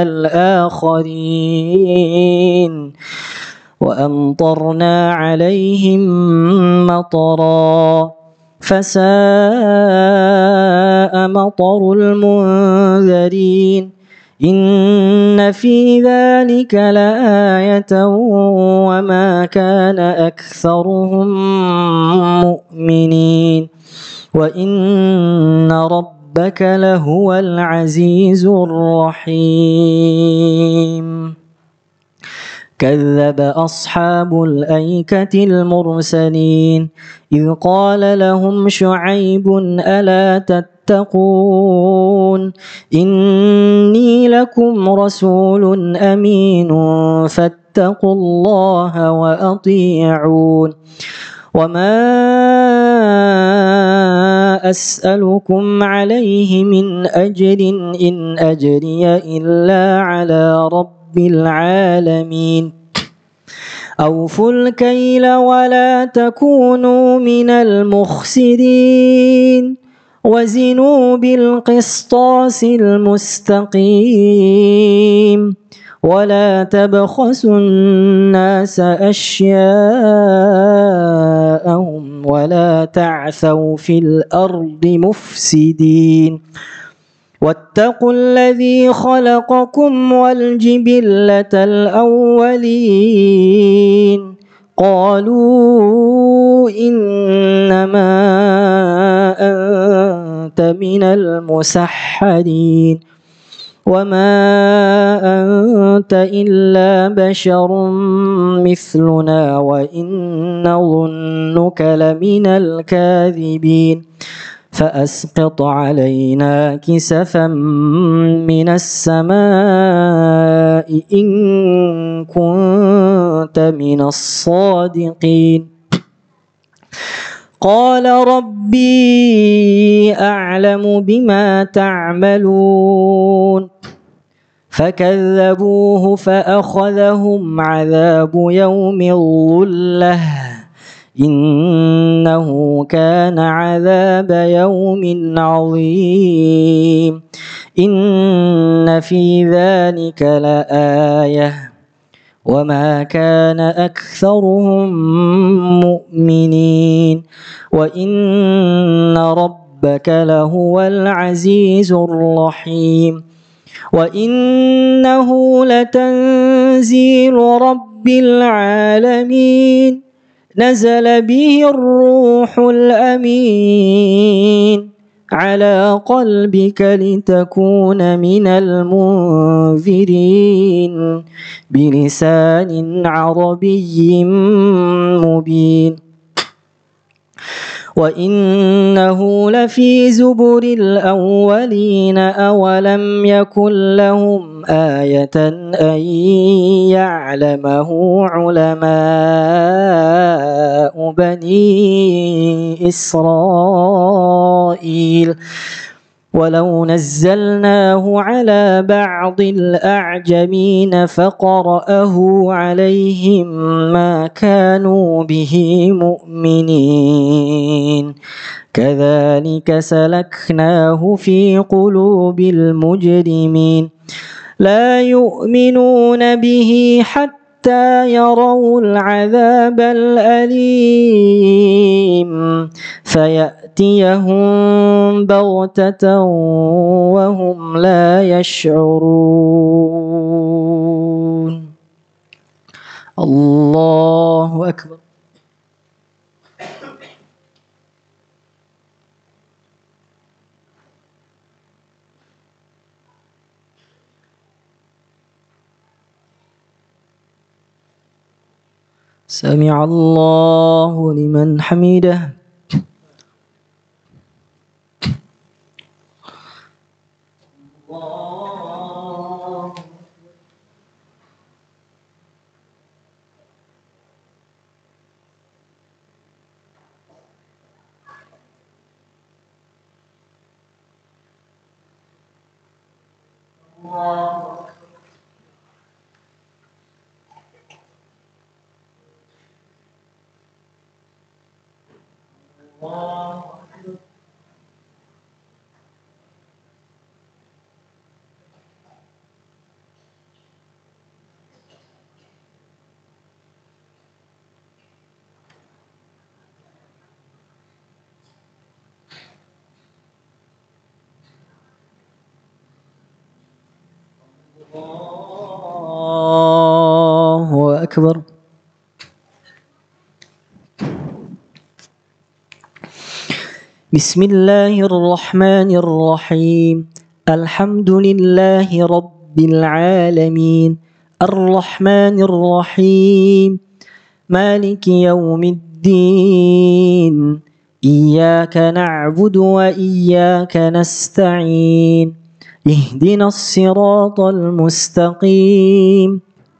الآخرين وأمطرنا عليهم مطرا فساء مطر المنذرين إن في ذلك لآية وما كان أكثرهم مؤمنين وإن ربك لهو العزيز الرحيم كذب أصحاب الأيكة المرسلين إذ قال لهم شعيب ألا تتقون إني لكم رسول أمين فاتقوا الله وأطيعون وما أسألكم عليه من أجر إن أجري إلا على رب العالمين أوفوا الكيل ولا تكونوا من المخسرين وزنوا بالقسطاس المستقيم ولا تبخسوا الناس أشياءهم ولا تعثوا في الأرض مفسدين واتقوا الذي خلقكم والجبلة الأولين قالوا إنما أنت من المسحرين وما أنت إلا بشر مثلنا وإن نظنك لمن الكاذبين فأسقط علينا كسفا من السماء إن كنت من الصادقين قال ربي أعلم بما تعملون فكذبوه فأخذهم عذاب يوم الظلة إنه كان عذاب يوم عظيم إن في ذلك لآية وما كان أكثرهم مؤمنين وإن ربك لهو العزيز الرحيم وإنه لتنزيل رب العالمين نزل به الروح الأمين على قلبك لتكون من المنذرين بلسان عربي مبين وإنه لفي زبر الأولين أولم يكن لهم آية أن يعلمه علماء بني إسرائيل ولو نزلناه على بعض الأعجمين فقرأه عليهم ما كانوا به مؤمنين كذلك سلكناه في قلوب المجرمين لا يؤمنون به حتى يروا العذاب الأليم فيأتيهم بغتة وهم لا يشعرون الله أكبر سمع الله لمن حمده الله أكبر. بسم الله الرحمن الرحيم. الحمد لله رب العالمين الرحمن الرحيم مالك يوم الدين إياك نعبد وإياك نستعين اهدنا الصراط المستقيم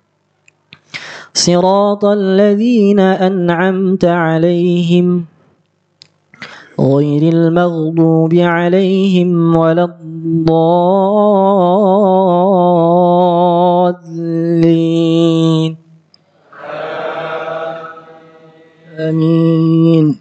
صراط الذين أنعمت عليهم غير المغضوب عليهم ولا الضالين آمين.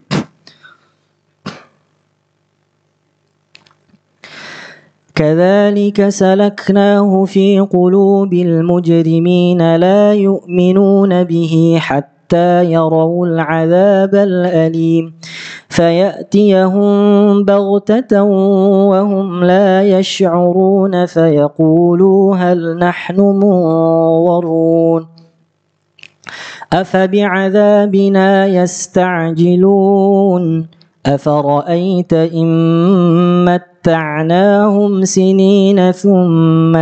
كذلك سلكناه في قلوب المجرمين لا يؤمنون به حتى يروا العذاب الأليم فيأتيهم بغتة وهم لا يشعرون فيقولوا هل نحن منظرون أفبعذابنا يستعجلون أفرأيت إن متعناهم سنين ثم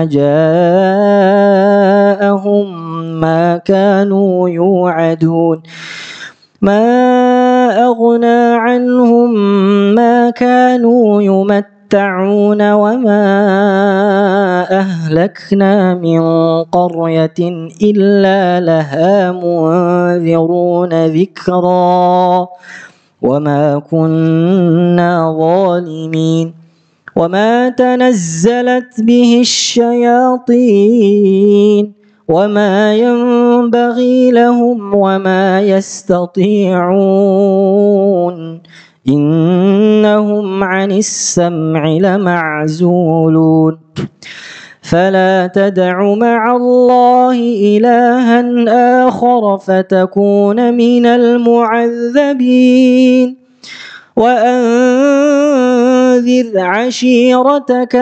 جاءهم ما كانوا يوعدون ما أغنى عنهم ما كانوا يمتعون وما أهلكنا من قرية إلا لها منذرون ذكرا وما كنا ظالمين وما تنزلت به الشياطين وما ينبغي لهم وما يستطيعون إنهم عن السمع لمعزولون فلا تدع مع الله إلها آخر فتكون من المعذبين وأنذر عشيرتك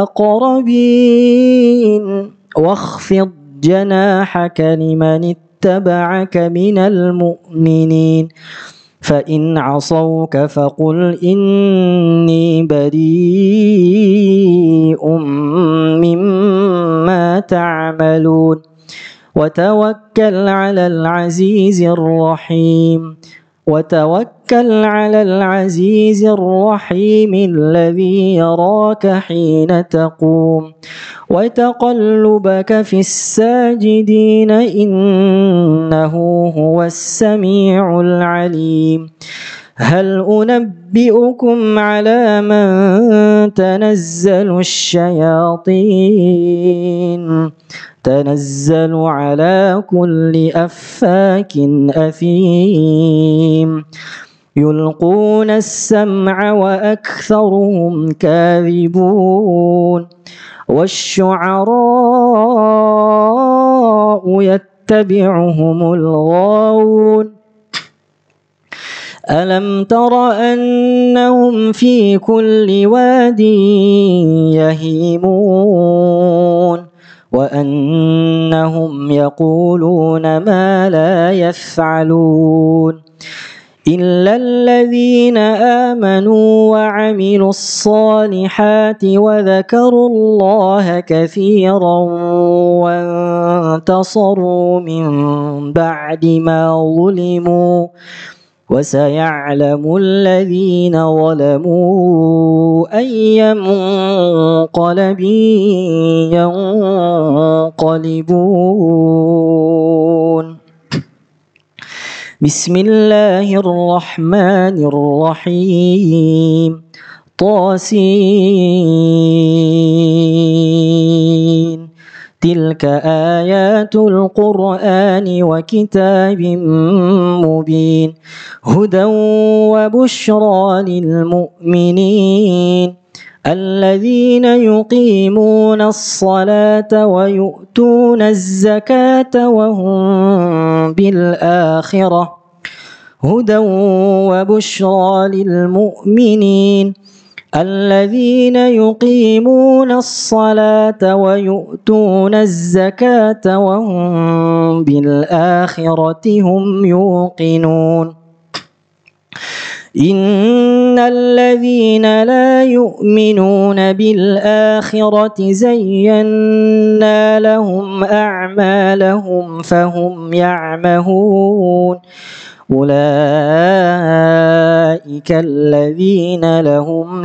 الأقربين واخفض جناحك لمن اتبعك من المؤمنين فإن عصوك فقل إني بريء مما تعملون وتوكل على العزيز الرحيم الذي يراك حين تقوم وتقلبك في الساجدين إنه هو السميع العليم هل أنبئكم على من تنزل الشياطين تنزل على كل أفاك أثيم يلقون السمع وأكثرهم كاذبون والشعراء يتبعهم الغاوون ألم تر أنهم في كل واد يهيمون وأنهم يقولون ما لا يفعلون إلا الذين آمنوا وعملوا الصالحات وذكروا الله كثيرا وانتصروا من بعد ما ظلموا وسيعلم الذين ظلموا أي منقلب ينقلبون بسم الله الرحمن الرحيم طاسين تلك آيات القرآن وكتاب مبين هدى وبشرى للمؤمنين الذين يقيمون الصلاة ويؤتون الزكاة وهم بالآخرة هدى وبشرى للمؤمنين الذين يقيمون الصلاة ويؤتون الزكاة وهم بالآخرة هم يوقنون إن الذين لا يؤمنون بالآخرة زينا لهم أعمالهم فهم يعمهون أولئك الذين لهم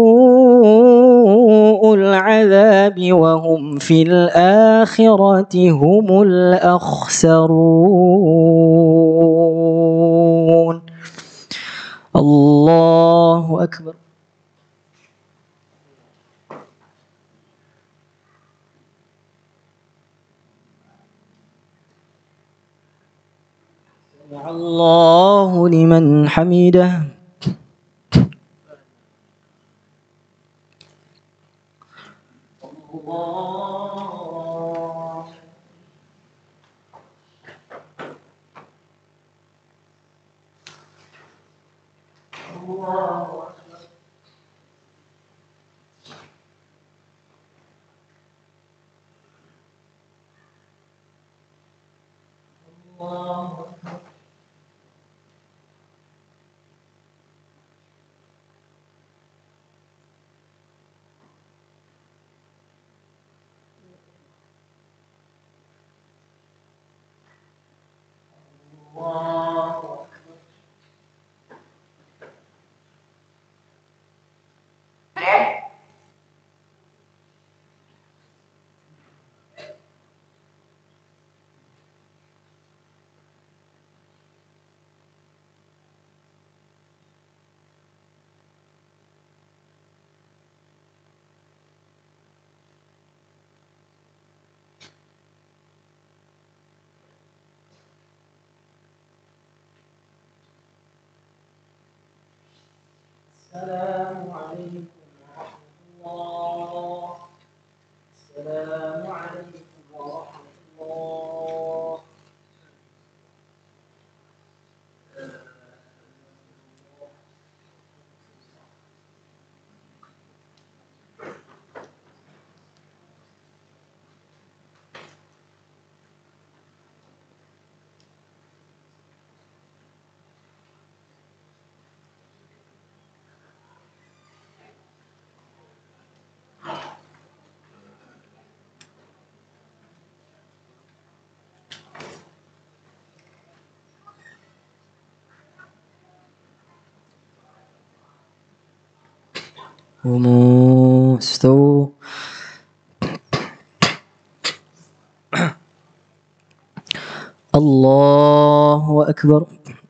سوء العذاب وهم في الآخرة هم الأخسرون. الله أكبر. سمع الله لمن حمده. السلام عليكم ورحمة الله. السلام عليكم ورحمة الله. قوموا استووا. الله أكبر.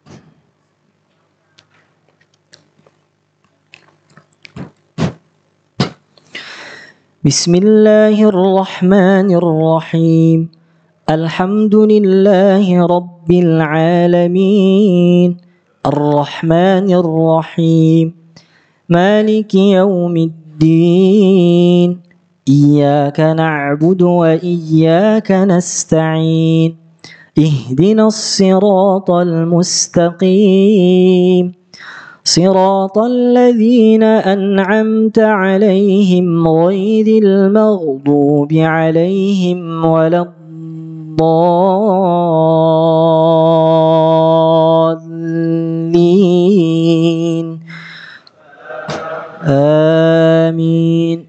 بسم الله الرحمن الرحيم. الحمد لله رب العالمين الرحمن الرحيم مالك يوم الدين إياك نعبد وإياك نستعين اهدنا الصراط المستقيم صراط الذين أنعمت عليهم غير المغضوب عليهم ولا الضالين آمين.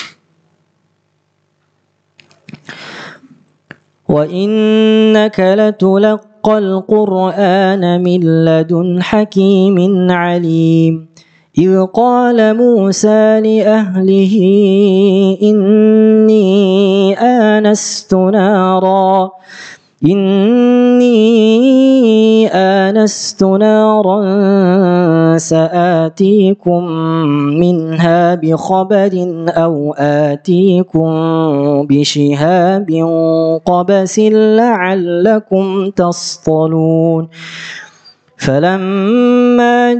وإنك لتلقى القرآن من لدن حكيم عليم إذ قال موسى لأهله إني آنست نارا سآتيكم منها بخبر أو آتيكم بشهاب قبس لعلكم تصطلون فلما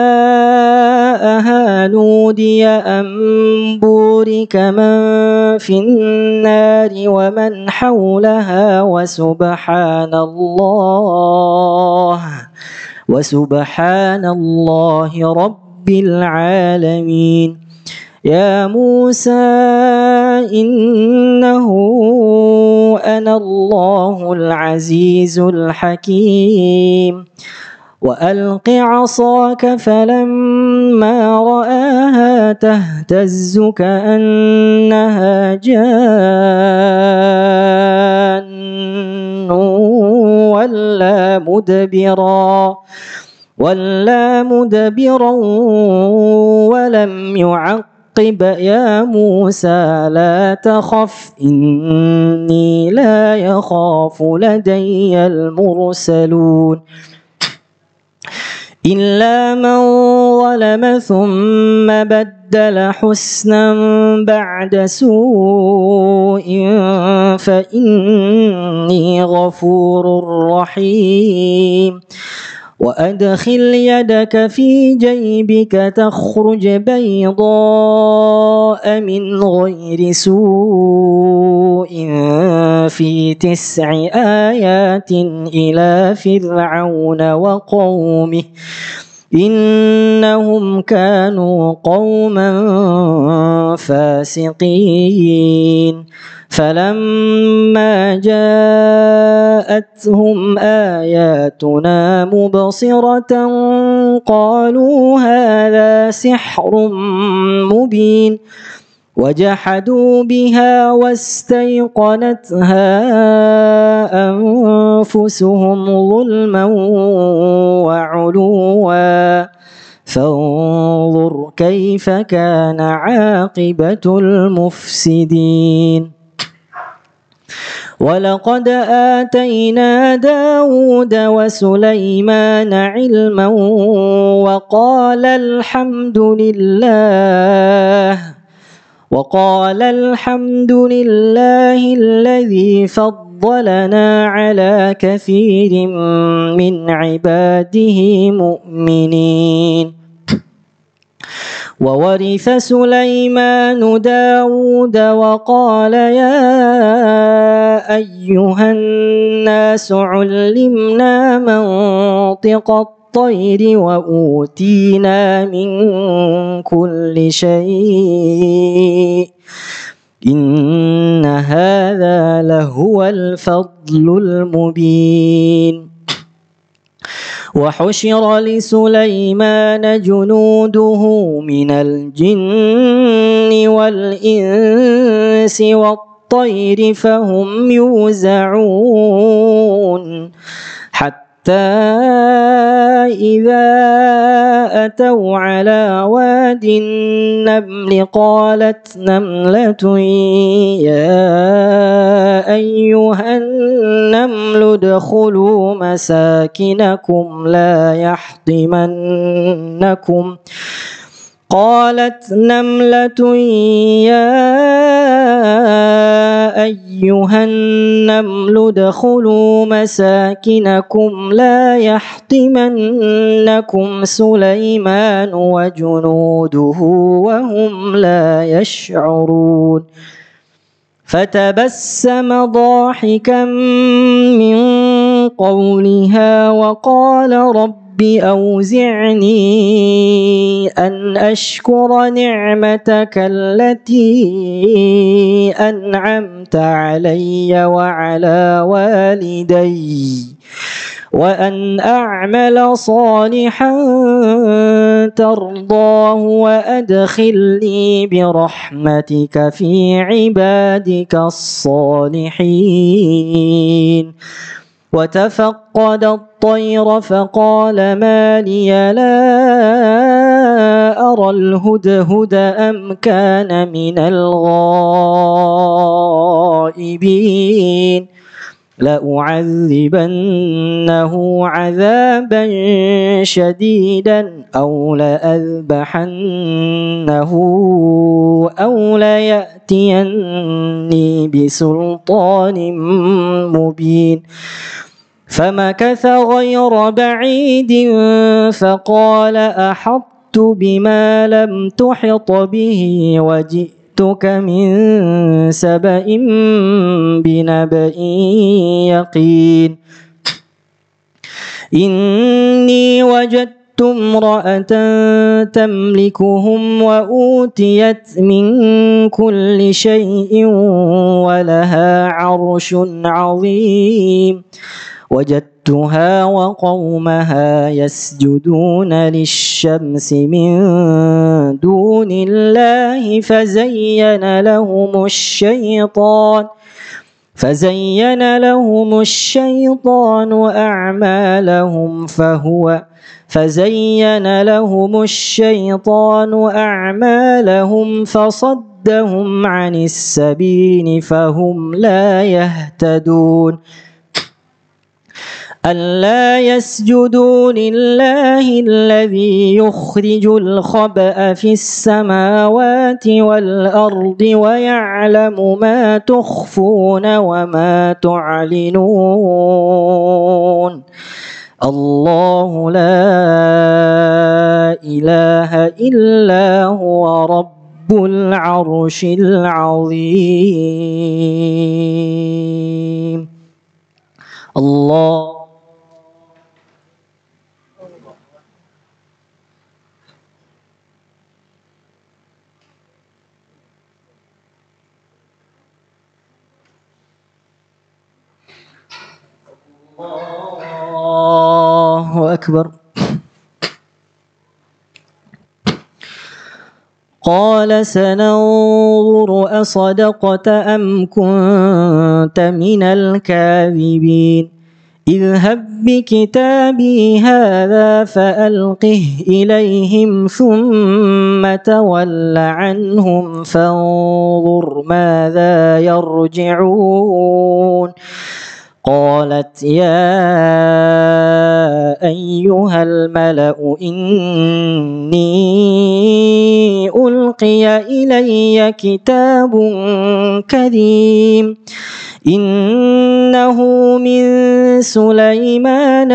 جاءها نودي أن بورك من في النار ومن حولها وسبحان الله رب العالمين. يا موسى إنه أنا الله العزيز الحكيم وألق عصاك فلما رآها تهتز كأنها جان ولا مدبرا ولم يعقب يا موسى لا تخف إني لا يخاف لدي المرسلون إلا من ظلم ثم بدل حسنا بعد سوء فإني غفور رحيم وأدخل يدك في جيبك تخرج بيضاء من غير سوء في 9 آيات إلى فرعون وقومه إنهم كانوا قوما فاسقين فلما جاءتهم آياتنا مبصرة قالوا هذا سحر مبين وجحدوا بها واستيقنتها أنفسهم ظلما وعلوا فانظر كيف كان عاقبة المفسدين ولقد آتينا داود وسليمان علما وقال الحمد لله الذي فضلنا على كثير من عباده مؤمنين وورث سليمان داود وقال يا أيها الناس علمنا منطق الطير وأوتينا من كل شيء إن هذا لهو الفضل المبين وحشر لسليمان جنوده من الجن والإنس والطير فهم يوزعون حتى إذا أتوا على واد النمل قالت نملة يا أيها النمل ادخلوا مساكنكم لا يحطمنكم قالت نملة يا أيها النمل ادخلوا مساكنكم لا يحطمنكم سليمان وجنوده وهم لا يشعرون فتبسم ضاحكا من قولها وقال رب أوزعني أن أشكر نعمتك التي أنعمت علي وعلى والدي وأن أعمل صالحا ترضاه وأدخلني برحمتك في عبادك الصالحين وتفقد الطير فقال ما لي لا أرى الهدهد أم كان من الغائبين لأعذبنه عذابا شديدا أو لأذبحنه أو ليأتيني بسلطان مبين فمكث غير بعيد فقال أحطت بما لم تحط به وجئتك من سبأ بنبأ يقين إني وجدت امرأة تملكهم وأوتيت من كل شيء ولها عرش عظيم وجدتها وقومها يسجدون للشمس من دون الله فزين لهم الشيطان أعمالهم فصدهم عن السبيل فهم لا يهتدون ألا يسجدوا لله الذي يخرج الخبأ في السماوات والأرض ويعلم ما تخفون وما تعلنون الله لا إله إلا هو رب العرش العظيم الله الله أكبر. قال سننظر أصدقت أم كنت من الكاذبين اذهب بكتابي هذا فألقه إليهم ثم تول عنهم فانظر ماذا يرجعون قالت يا أيها الملأ إني ألقي إلي كتاب كريم إنه من سليمان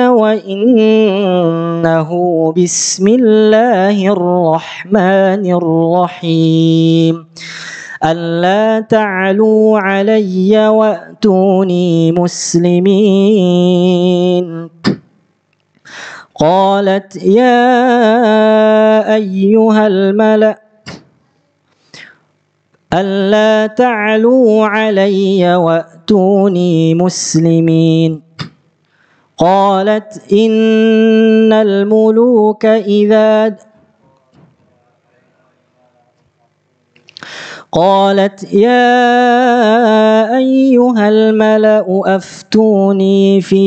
وإنه بسم الله الرحمن الرحيم ألا تعلوا علي وأتوني مسلمين قالت يا أيها الملأ ألا تعلوا علي وأتوني مسلمين قالت إن الملوك إذا قالت يا أيها الملأ أفتوني في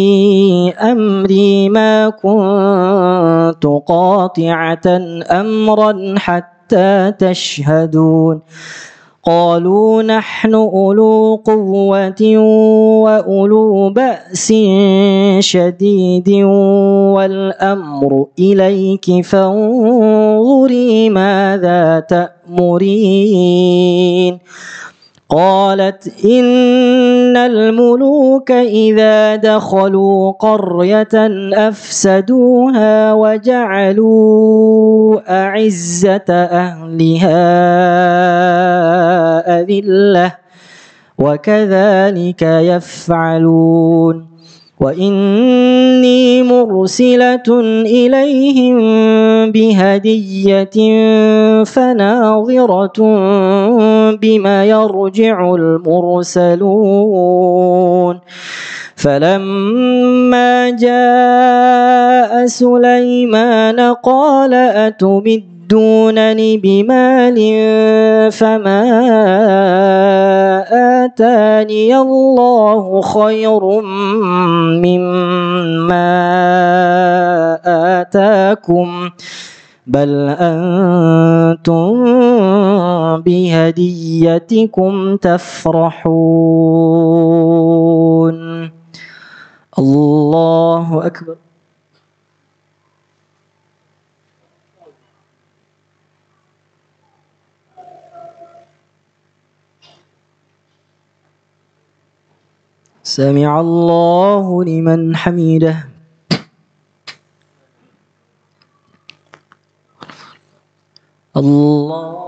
أمري ما كنت قاطعة أمرا حتى تشهدون قالوا نحن أولو قوة وأولو بأس شديد والأمر إليك فانظري ماذا تأمرين قالت إن الملوك إذا دخلوا قرية أفسدوها وجعلوا أعزة أهلها أذلة وكذلك يفعلون وإني مرسلة إليهم بهدية فناظرة بما يرجع المرسلون فلما جاء سليمان قال أتمدونني بمال فما آتاني الله خير مما آتاكم بل أنتم بهديتكم تفرحون الله أكبر. سمع الله لمن حمده. الله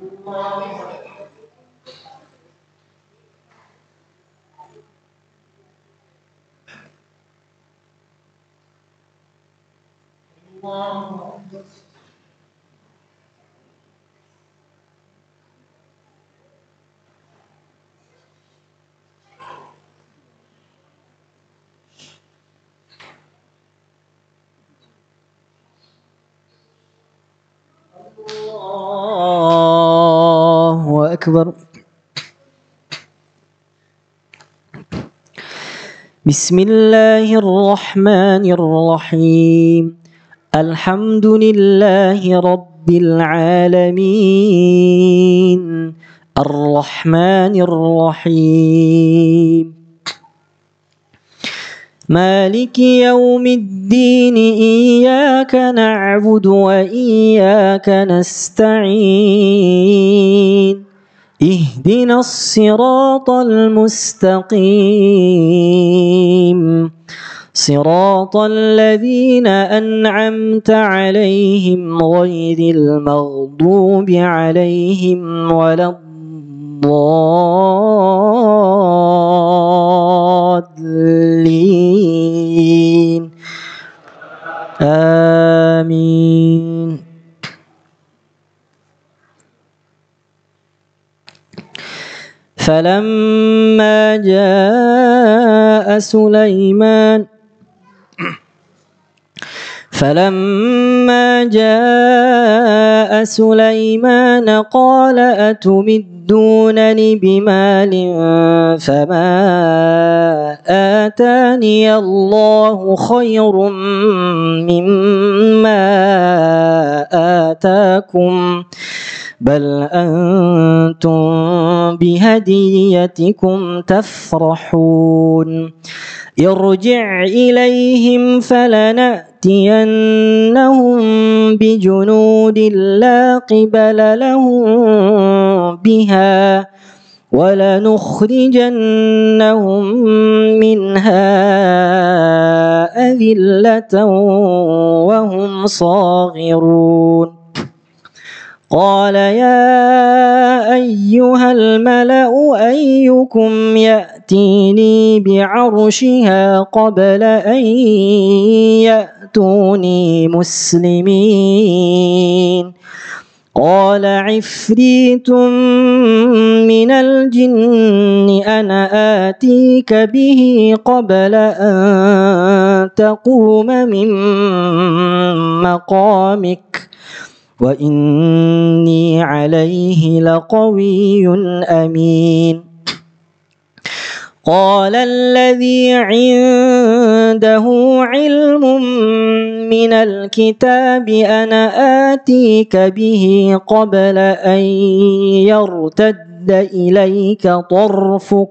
الله أكبر. بسم الله الرحمن الرحيم. الحمد لله رب العالمين الرحمن الرحيم مالك يوم الدين إياك نعبد وإياك نستعين اهدنا الصراط المستقيم صراط الذين أنعمت عليهم غير المغضوب عليهم ولا الضالين آمين. فلما جاء سليمان قال أتمدونني بمال فما آتاني الله خير مما آتاكم بل أنتم بهديتكم تفرحون ارجع إليهم فلنأتينهم بجنود لا قبل لهم بها ولنخرجنهم منها أذلة وهم صاغرون قال يا أيها الملأ أيكم يأتيني بعرشها قبل أن يأتوني مسلمين قال عفريت من الجن أنا آتيك به قبل أن تقوم من مقامك وإني عليه لقوي أمين قال الذي عنده علم من الكتاب أنا آتيك به قبل أن يرتد إليك طرفك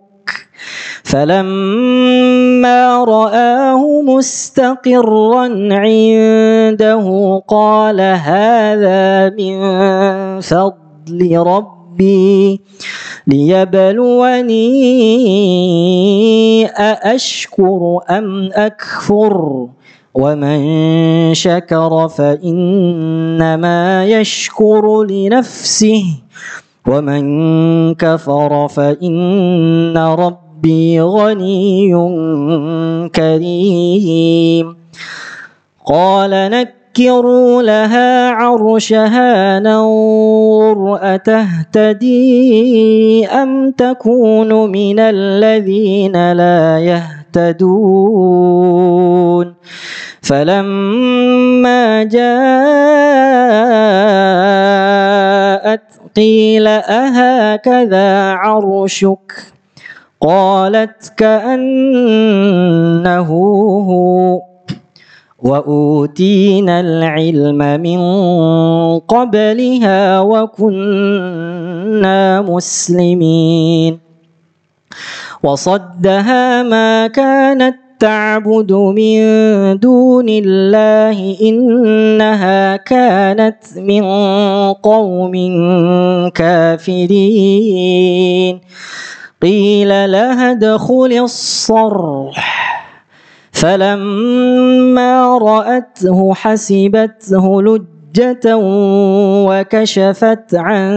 فلما رآه مستقرا عنده قال هذا من فضل ربي ليبلوني أأشكر أم أكفر ومن شكر فإنما يشكر لنفسه ومن كفر فإن ربي غني كريم قال نكروا لها عرشها ننظر أتهتدي أم تكون من الذين لا يهتدون فلما جاءت قيل أهكذا عرشك قالت كأنه هو وأوتينا العلم من قبلها وكنا مسلمين وصدها ما كانت تعبد من دون الله إنها كانت من قوم كافرين قيل لها ادخل الصرح فلما رأته حسبته لجة وكشفت عن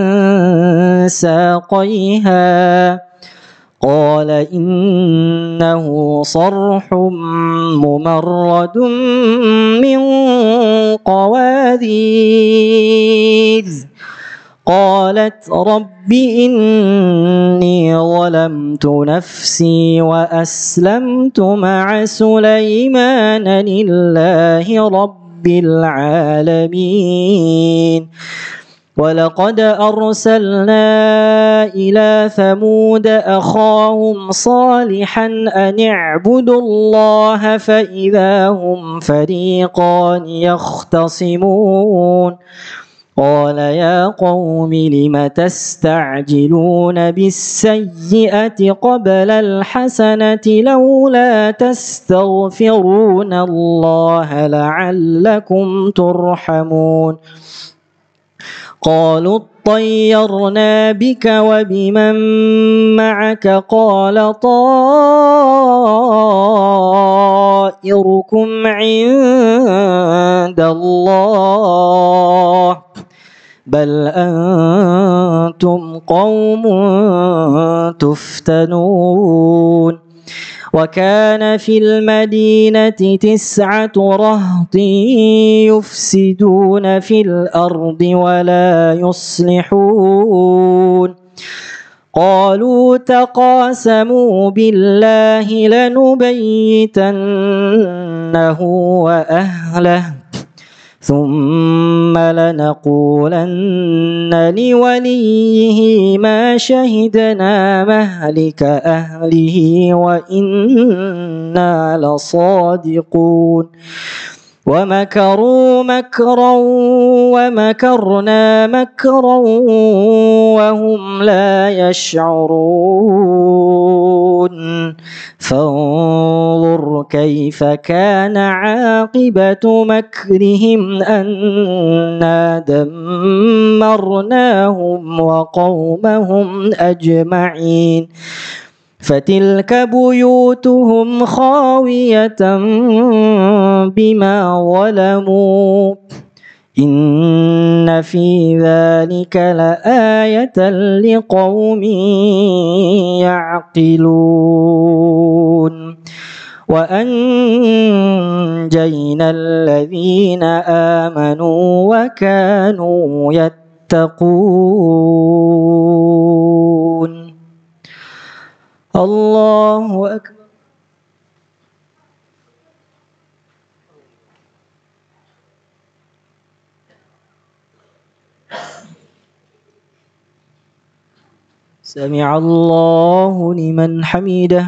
ساقيها قال إنه صرح ممرد من قوارير قالت رب إني ظلمت نفسي وأسلمت مع سليمان لله رب العالمين ولقد أرسلنا إلى ثمود أخاهم صالحا أن اعبدوا الله فإذا هم فريقان يختصمون قال يا قوم لم تستعجلون بالسيئة قبل الحسنة لولا تستغفرون الله لعلكم ترحمون قالوا اطيرنا بك وبمن معك قال طائركم عند الله بل أنتم قوم تفتنون وكان في المدينة 9 رهط يفسدون في الأرض ولا يصلحون قالوا تقاسموا بالله لنبيتنه وأهله ثم لنقولن لوليه ما شهدنا مهلك أهله وإنا لصادقون ومكروا مكرا ومكرنا مكرا وهم لا يشعرون فانظر كيف كان عاقبة مكرهم أنا دمرناهم وقومهم أجمعين فتلك بيوتهم خاوية بما ظلموا إن في ذلك لآية لقوم يعقلون وأنجينا الذين آمنوا وكانوا يتقون الله أكبر سمع الله لمن حمده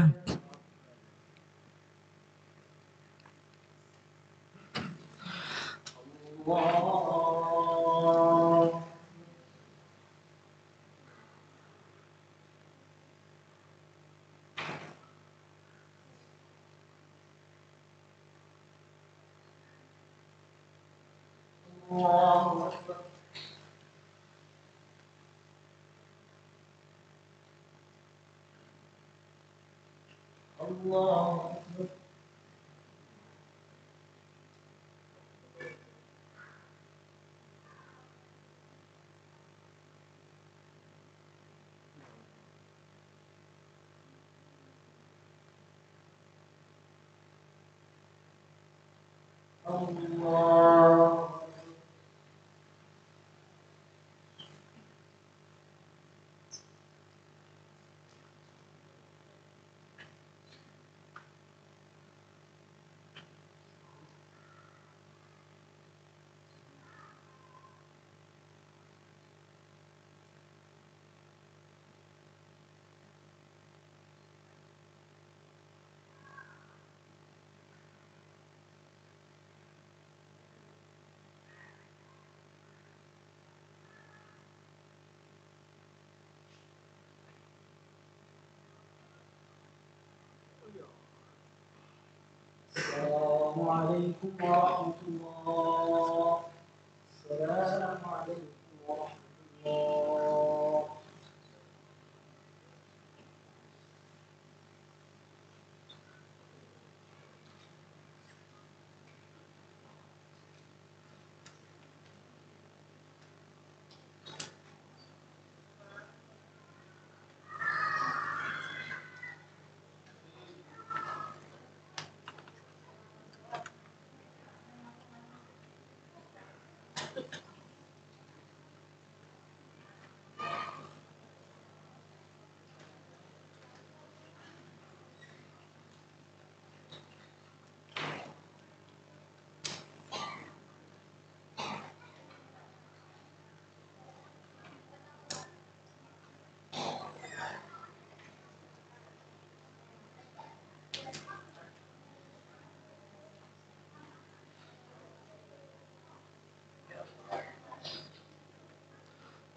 السلام عليكم ورحمة الله السلام عليكم ورحمة الله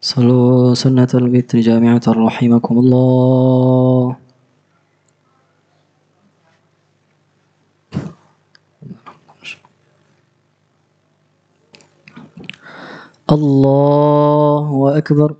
صلوا سنة الوتر جامعة رحمكم الله. الله أكبر.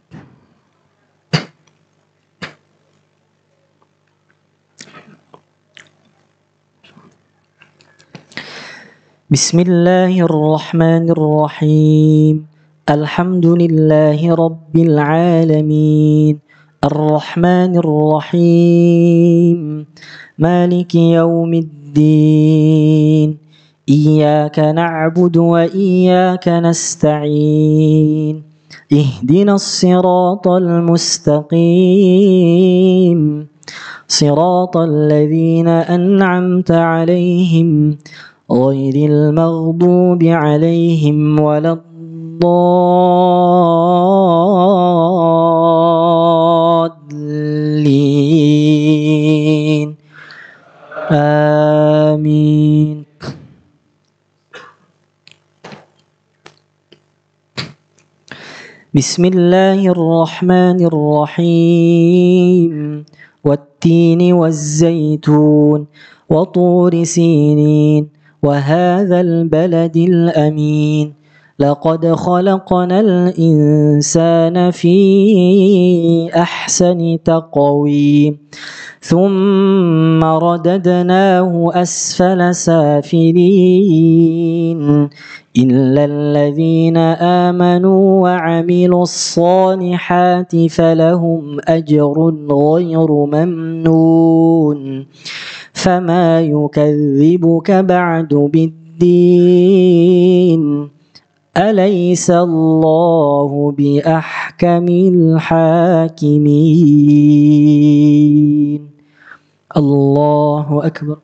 بسم الله الرحمن الرحيم. الحمد لله رب العالمين الرحمن الرحيم مالك يوم الدين إياك نعبد وإياك نستعين اهدنا الصراط المستقيم صراط الذين أنعمت عليهم غير المغضوب عليهم ولا الضالين آمين. بسم الله الرحمن الرحيم والتين والزيتون وطور سينين وهذا البلد الأمين لقد خلقنا الإنسان في أحسن تقويم ثم رددناه أسفل سافلين إلا الذين آمنوا وعملوا الصالحات فلهم أجر غير ممنون فما يكذبك بعد بالدين أليس الله بأحكم الحاكمين. الله أكبر.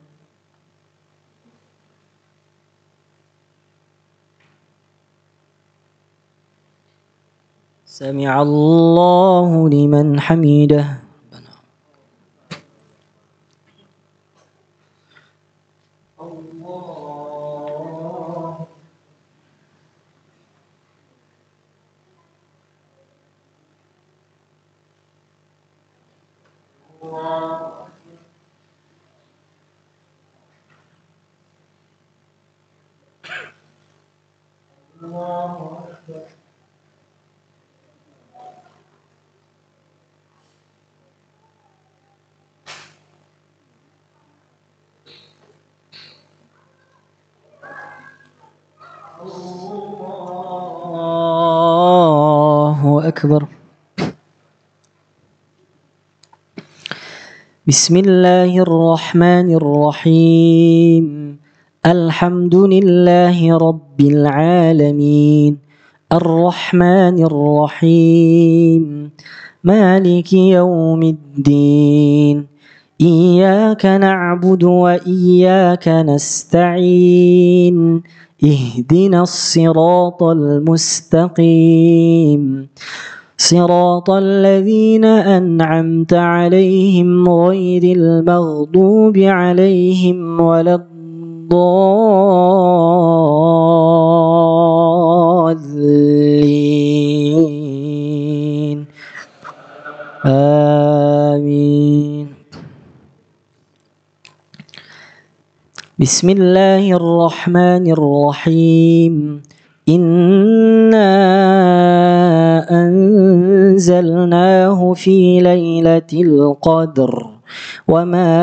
سمع الله لمن حمده. الله أكبر. بسم الله الرحمن الرحيم الحمد لله رب العالمين الرحمن الرحيم مالك يوم الدين إياك نعبد وإياك نستعين اهدنا الصراط المستقيم صراط الذين أنعمت عليهم غير المغضوب عليهم ولا الضالين آمين. بسم الله الرحمن الرحيم إنا أنزلناه في ليلة القدر وما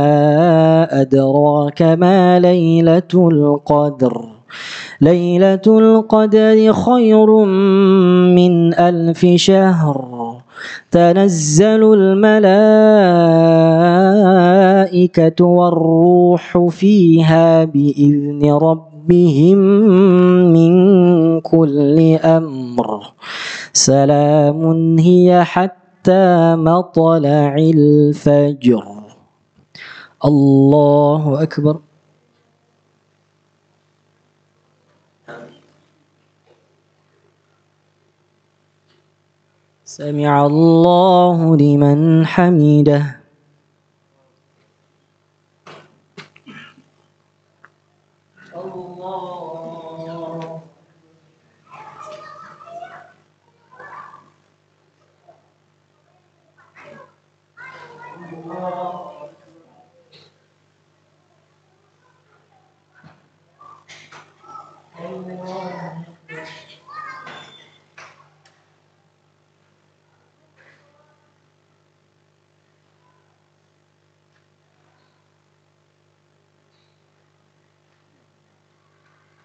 أدراك ما ليلة القدر ليلة القدر خير من 1000 شهر تنزل الملائكة والروح فيها بإذن ربهم من كل أمر سلام هي حتى مطلع الفجر. الله أكبر. سمع الله لمن حمده. الله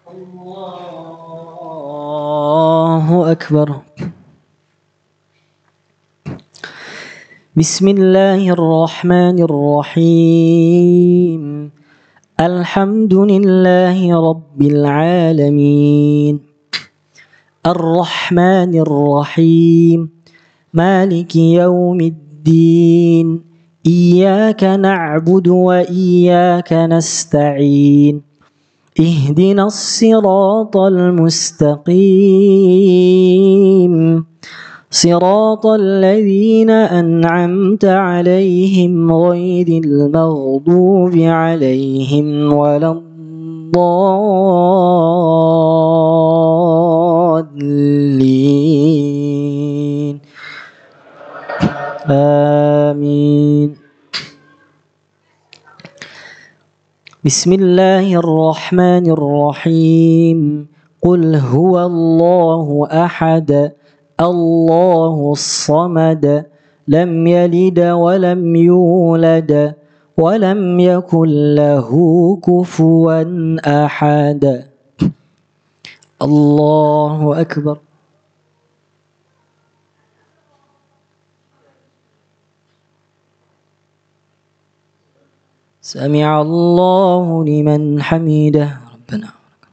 الله أكبر. بسم الله الرحمن الرحيم. الحمد لله رب العالمين الرحمن الرحيم مالك يوم الدين إياك نعبد وإياك نستعين اهدنا الصراط المستقيم صراط الذين أنعمت عليهم غير المغضوب عليهم ولا الضالين آمين. بسم الله الرحمن الرحيم قل هو الله أحد الله الصمد لم يلد ولم يولد ولم يكن له كفوا أحد. الله أكبر. سمع الله لمن حمده ربنا.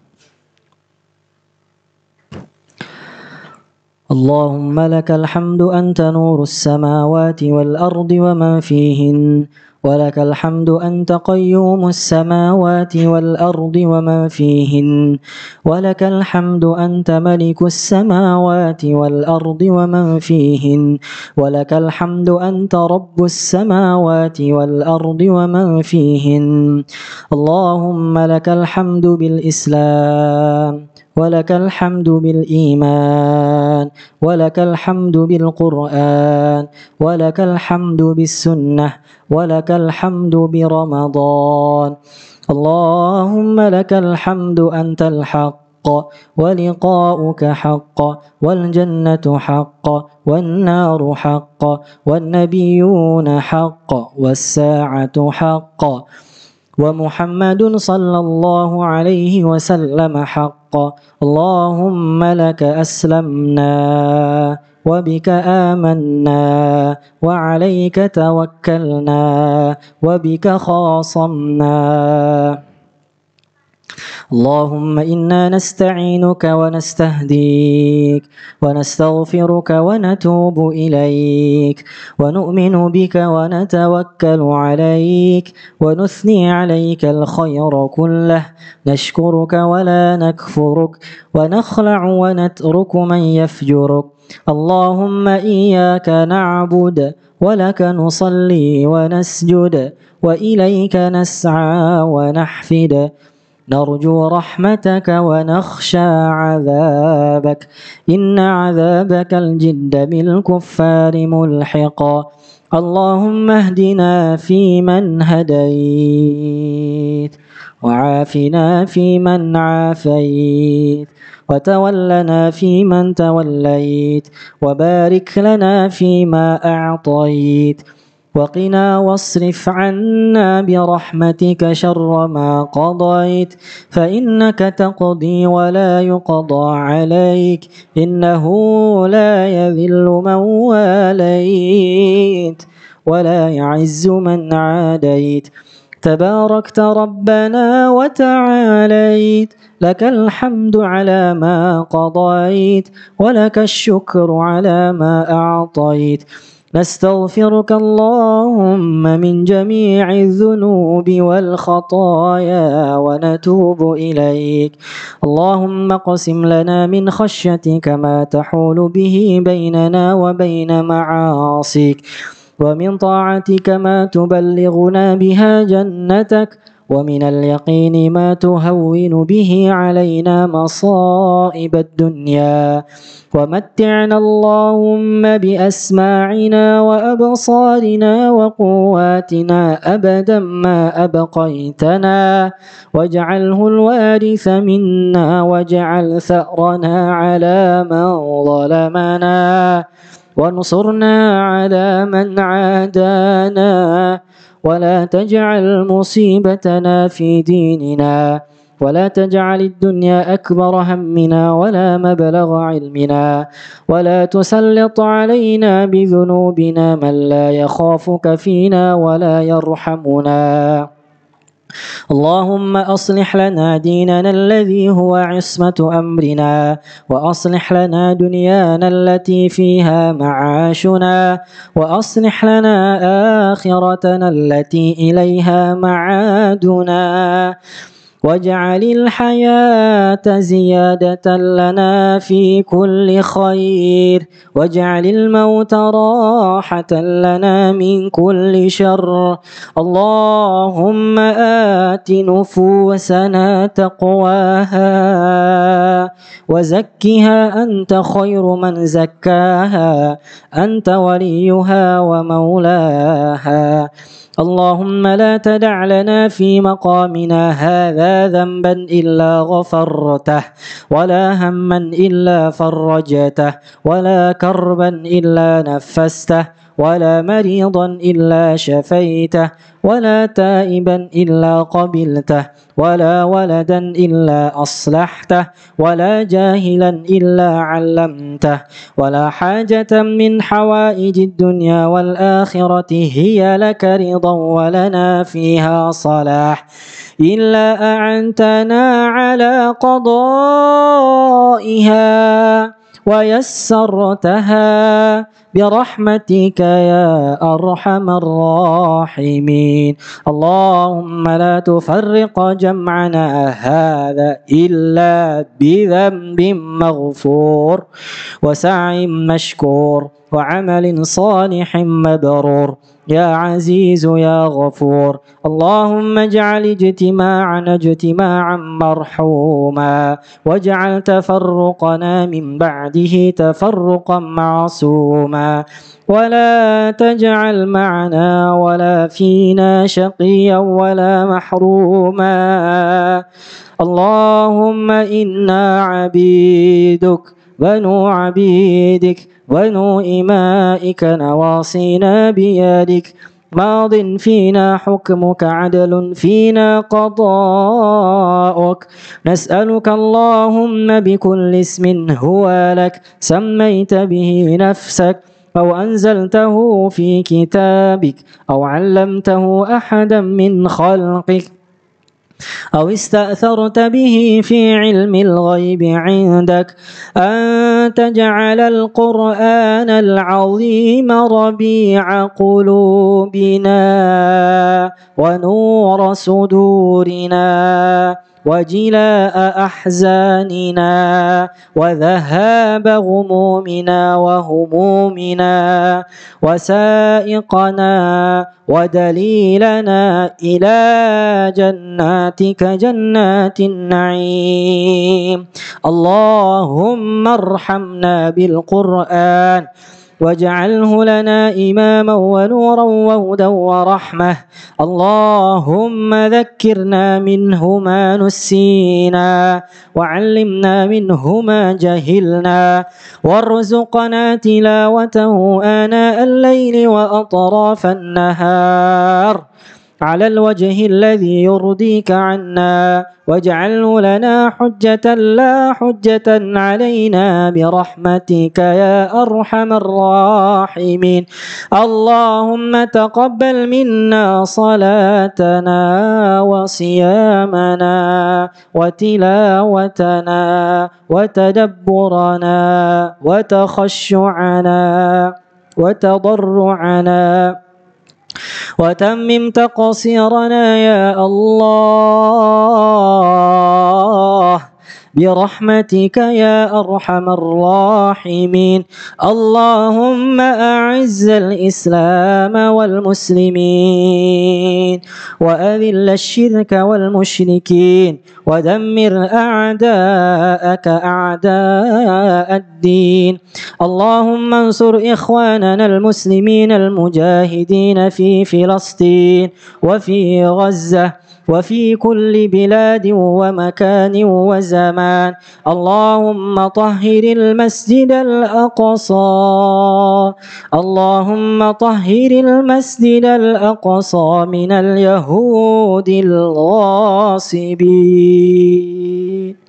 اللهم لك الحمد أنت نور السماوات والأرض ومن فيهن ولك الحمد أنت قيوم السماوات والأرض ومن فيهن ولك الحمد أنت ملك السماوات والأرض ومن فيهن ولك الحمد أنت رب السماوات والأرض ومن فيهن. اللهم لك الحمد بالإسلام ولك الحمد بالإيمان ولك الحمد بالقرآن ولك الحمد بالسنة ولك الحمد برمضان. اللهم لك الحمد أنت الحق ولقاؤك حق والجنة حق والنار حق والنبيون حق والساعة حق ومحمد صلى الله عليه وسلم حق. اللهم لك أسلمنا وبك آمنا وعليك توكلنا وبك خاصمنا. اللهم إنا نستعينك ونستهديك ونستغفرك ونتوب إليك ونؤمن بك ونتوكل عليك ونثني عليك الخير كله نشكرك ولا نكفرك ونخلع ونترك من يفجرك. اللهم إياك نعبد ولك نصلي ونسجد وإليك نسعى ونحفد نرجو رحمتك ونخشى عذابك إن عذابك الجد بالكفار ملحقا. اللهم اهدنا فيمن هديت وعافنا فيمن عافيت وتولنا فيمن توليت وبارك لنا فيما أعطيت وقنا واصرف عنا برحمتك شر ما قضيت فإنك تقضي ولا يقضى عليك إنه لا يذل من واليت ولا يعز من عاديت. تباركت ربنا وتعاليت لك الحمد على ما قضيت ولك الشكر على ما أعطيت. نستغفرك اللهم من جميع الذنوب والخطايا ونتوب إليك. اللهم اقسم لنا من خشيتك ما تحول به بيننا وبين معاصيك ومن طاعتك ما تبلغنا بها جنتك ومن اليقين ما تهون به علينا مصائب الدنيا ومتعنا اللهم بأسماعنا وأبصارنا وقواتنا أبدا ما أبقيتنا واجعله الوارث منا واجعل ثأرنا على من ظلمنا وانصرنا على من عادانا ولا تجعل مصيبتنا في ديننا ولا تجعل الدنيا أكبر همنا ولا مبلغ علمنا ولا تسلط علينا بذنوبنا من لا يخافك فينا ولا يرحمنا. اللهم أصلح لنا ديننا الذي هو عصمة أمرنا وأصلح لنا دنيانا التي فيها معاشنا وأصلح لنا آخرتنا التي إليها معادنا واجعل الحياة زيادة لنا في كل خير واجعل الموت راحة لنا من كل شر. اللهم آت نفوسنا تقواها وزكها أنت خير من زكاها أنت وليها ومولاها. اللهم لا تدع لنا في مقامنا هذا ذنبا إلا غفرته ولا هما إلا فرجته ولا كربا إلا نفسته ولا مريضا إلا شفيته ولا تائبا إلا قبلته ولا ولدا إلا أصلحته ولا جاهلا إلا علمته ولا حاجة من حوائج الدنيا والآخرة هي لك رضا ولنا فيها صلاح إلا أعنتنا على قضائها ويسرتها برحمتك يا أرحم الراحمين. اللهم لا تفرق جمعنا هذا إلا بذنب مغفور وسعي مشكور وعمل صالح مبرور يا عزيز يا غفور. اللهم اجعل اجتماعا مرحوما واجعل تفرقنا من بعده تفرقا معصوما ولا تجعل معنا ولا فينا شقيا ولا محروما. اللهم إنا عبيدك بنو عبيدك بنو إمائك نواصينا بيدك ماض فينا حكمك عدل فينا قضاؤك. نسألك اللهم بكل اسم هو لك سميت به نفسك أو أنزلته في كتابك أو علمته أحدا من خلقك أو استأثرت به في علم الغيب عندك أن تجعل القرآن العظيم ربيع قلوبنا ونور صدورنا وجلاء أحزاننا وذهاب غمومنا وهمومنا وسائقنا ودليلنا إلى جناتك جنات النعيم. اللهم ارحمنا بالقرآن واجعله لنا إماما ونورا وهدى ورحمة. اللهم ذكرنا منه ما نسينا وعلمنا منه ما جهلنا وارزقنا تلاوته آناء الليل وأطراف النهار على الوجه الذي يرضيك عنا واجعله لنا حجة لا حجة علينا برحمتك يا أرحم الراحمين. اللهم تقبل منا صلاتنا وصيامنا وتلاوتنا وتدبرنا وتخشعنا وتضرعنا وتمم تقصيرنا يا الله برحمتك يا أرحم الراحمين. اللهم أعز الإسلام والمسلمين وأذل الشرك والمشركين ودمر أعداءك أعداء الدين. اللهم انصر إخواننا المسلمين المجاهدين في فلسطين وفي غزة وفي كل بلاد ومكان وزمان. اللهم طهر المسجد الأقصى، اللهم طهر المسجد الأقصى من اليهود الغاصبين.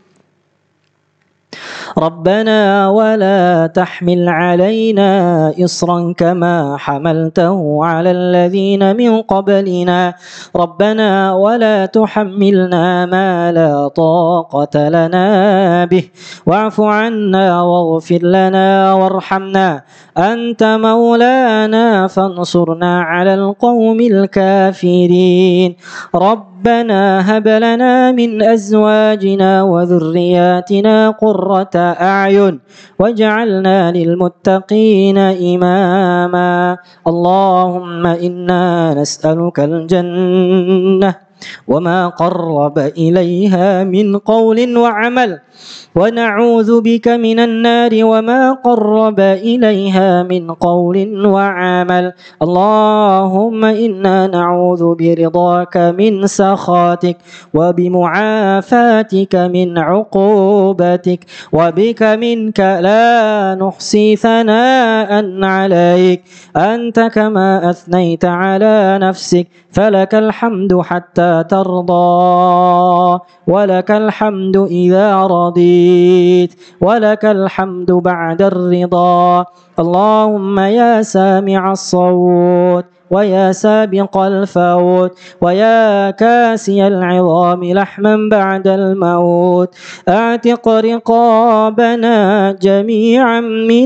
ربنا ولا تحمل علينا إصرا كما حملته على الذين من قبلنا. ربنا ولا تحملنا ما لا طاقة لنا به، واعف عنا واغفر لنا وارحمنا، أنت مولانا فانصرنا على القوم الكافرين. ربنا هب لنا من أزواجنا وذرياتنا قرة أعين واجعلنا للمتقين إماما. اللهم إنا نسألك الجنة وما قرب إليها من قول وعمل، ونعوذ بك من النار وما قرب إليها من قول وعمل. اللهم إنا نعوذ برضاك من سخطك وبمعافاتك من عقوبتك، وبك منك لا نحصي ثناء عليك أنت كما أثنيت على نفسك، فلك الحمد حتى ترضى، ولك الحمد إذا رضيت، ولك الحمد بعد الرضا. اللهم يا سامع الصوت ويا سابق الفوت ويا كاسي العظام لحما بعد الموت، اعتق رقابنا جميعا من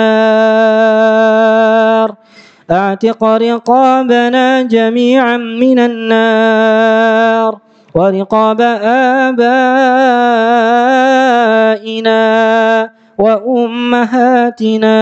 النار، اعتق رقابنا جميعا من النار، ورقاب آبائنا وأمهاتنا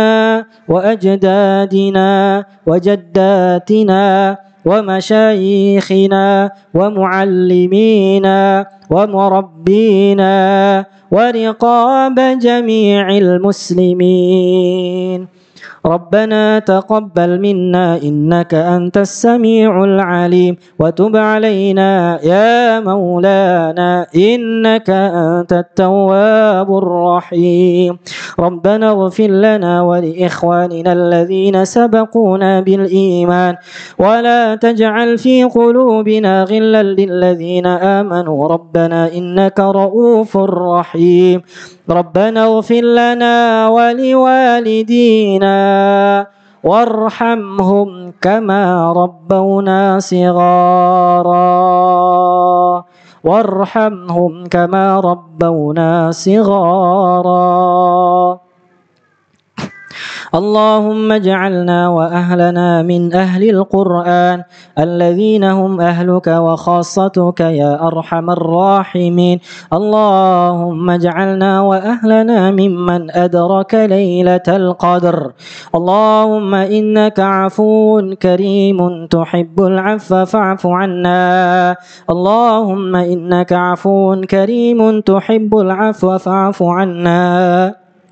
وأجدادنا وجداتنا ومشايخنا ومعلمينا ومربينا، ورقاب جميع المسلمين. ربنا تقبل منا إنك أنت السميع العليم، وتب علينا يا مولانا إنك أنت التواب الرحيم. ربنا اغفر لنا ولإخواننا الذين سبقونا بالإيمان، ولا تجعل في قلوبنا غلا للذين آمنوا ربنا إنك رؤوف رحيم. ربنا اغفر لنا ولوالدينا وارحمهم كما ربونا صغارا، وارحمهم كما ربونا صغارا. اللهم اجعلنا وأهلنا من أهل القرآن الذين هم أهلك وخاصتك يا أرحم الراحمين. اللهم اجعلنا وأهلنا ممن أدرك ليلة القدر. اللهم إنك عفو كريم تحب العفو فاعف عنا. اللهم إنك عفو كريم تحب العفو فاعف عنا.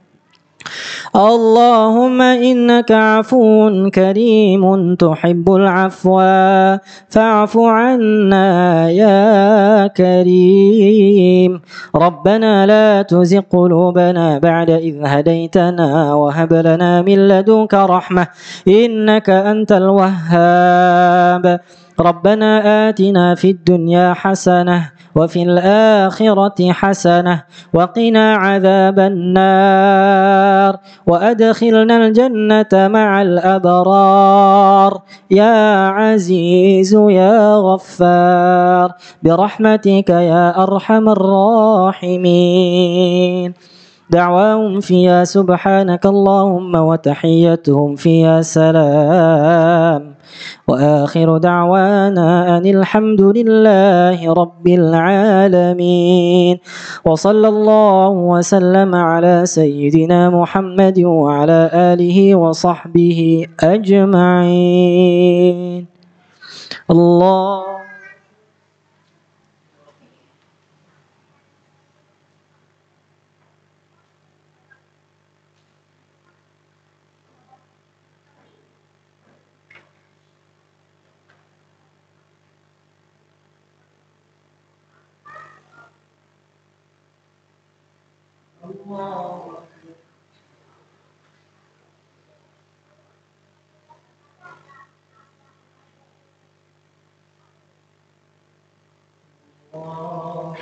اللهم إنك عفو كريم تحب العفو فاعف عنا يا كريم. ربنا لا تزغ قلوبنا بعد إذ هديتنا وهب لنا من لدنك رحمة إنك أنت الوهاب. ربنا آتنا في الدنيا حسنة وفي الآخرة حسنة وقنا عذاب النار، وأدخلنا الجنة مع الأبرار يا عزيز يا غفار برحمتك يا أرحم الراحمين. دعواهم فيها سبحانك اللهم وتحيتهم فيها سلام، وآخر دعوانا أن الحمد لله رب العالمين. وصلى الله وسلم على سيدنا محمد وعلى آله وصحبه أجمعين. الله الله الله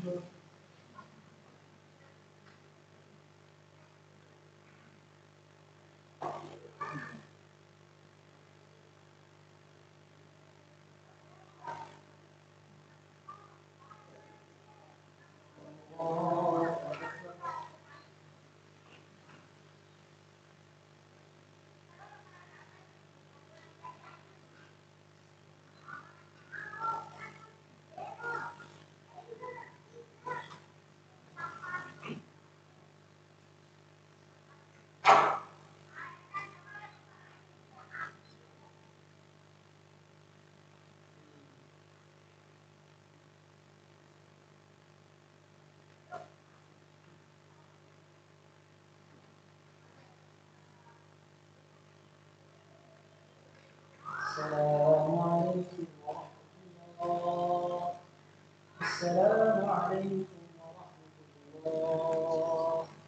السلام عليكم ورحمة الله. السلام عليكم ورحمة الله.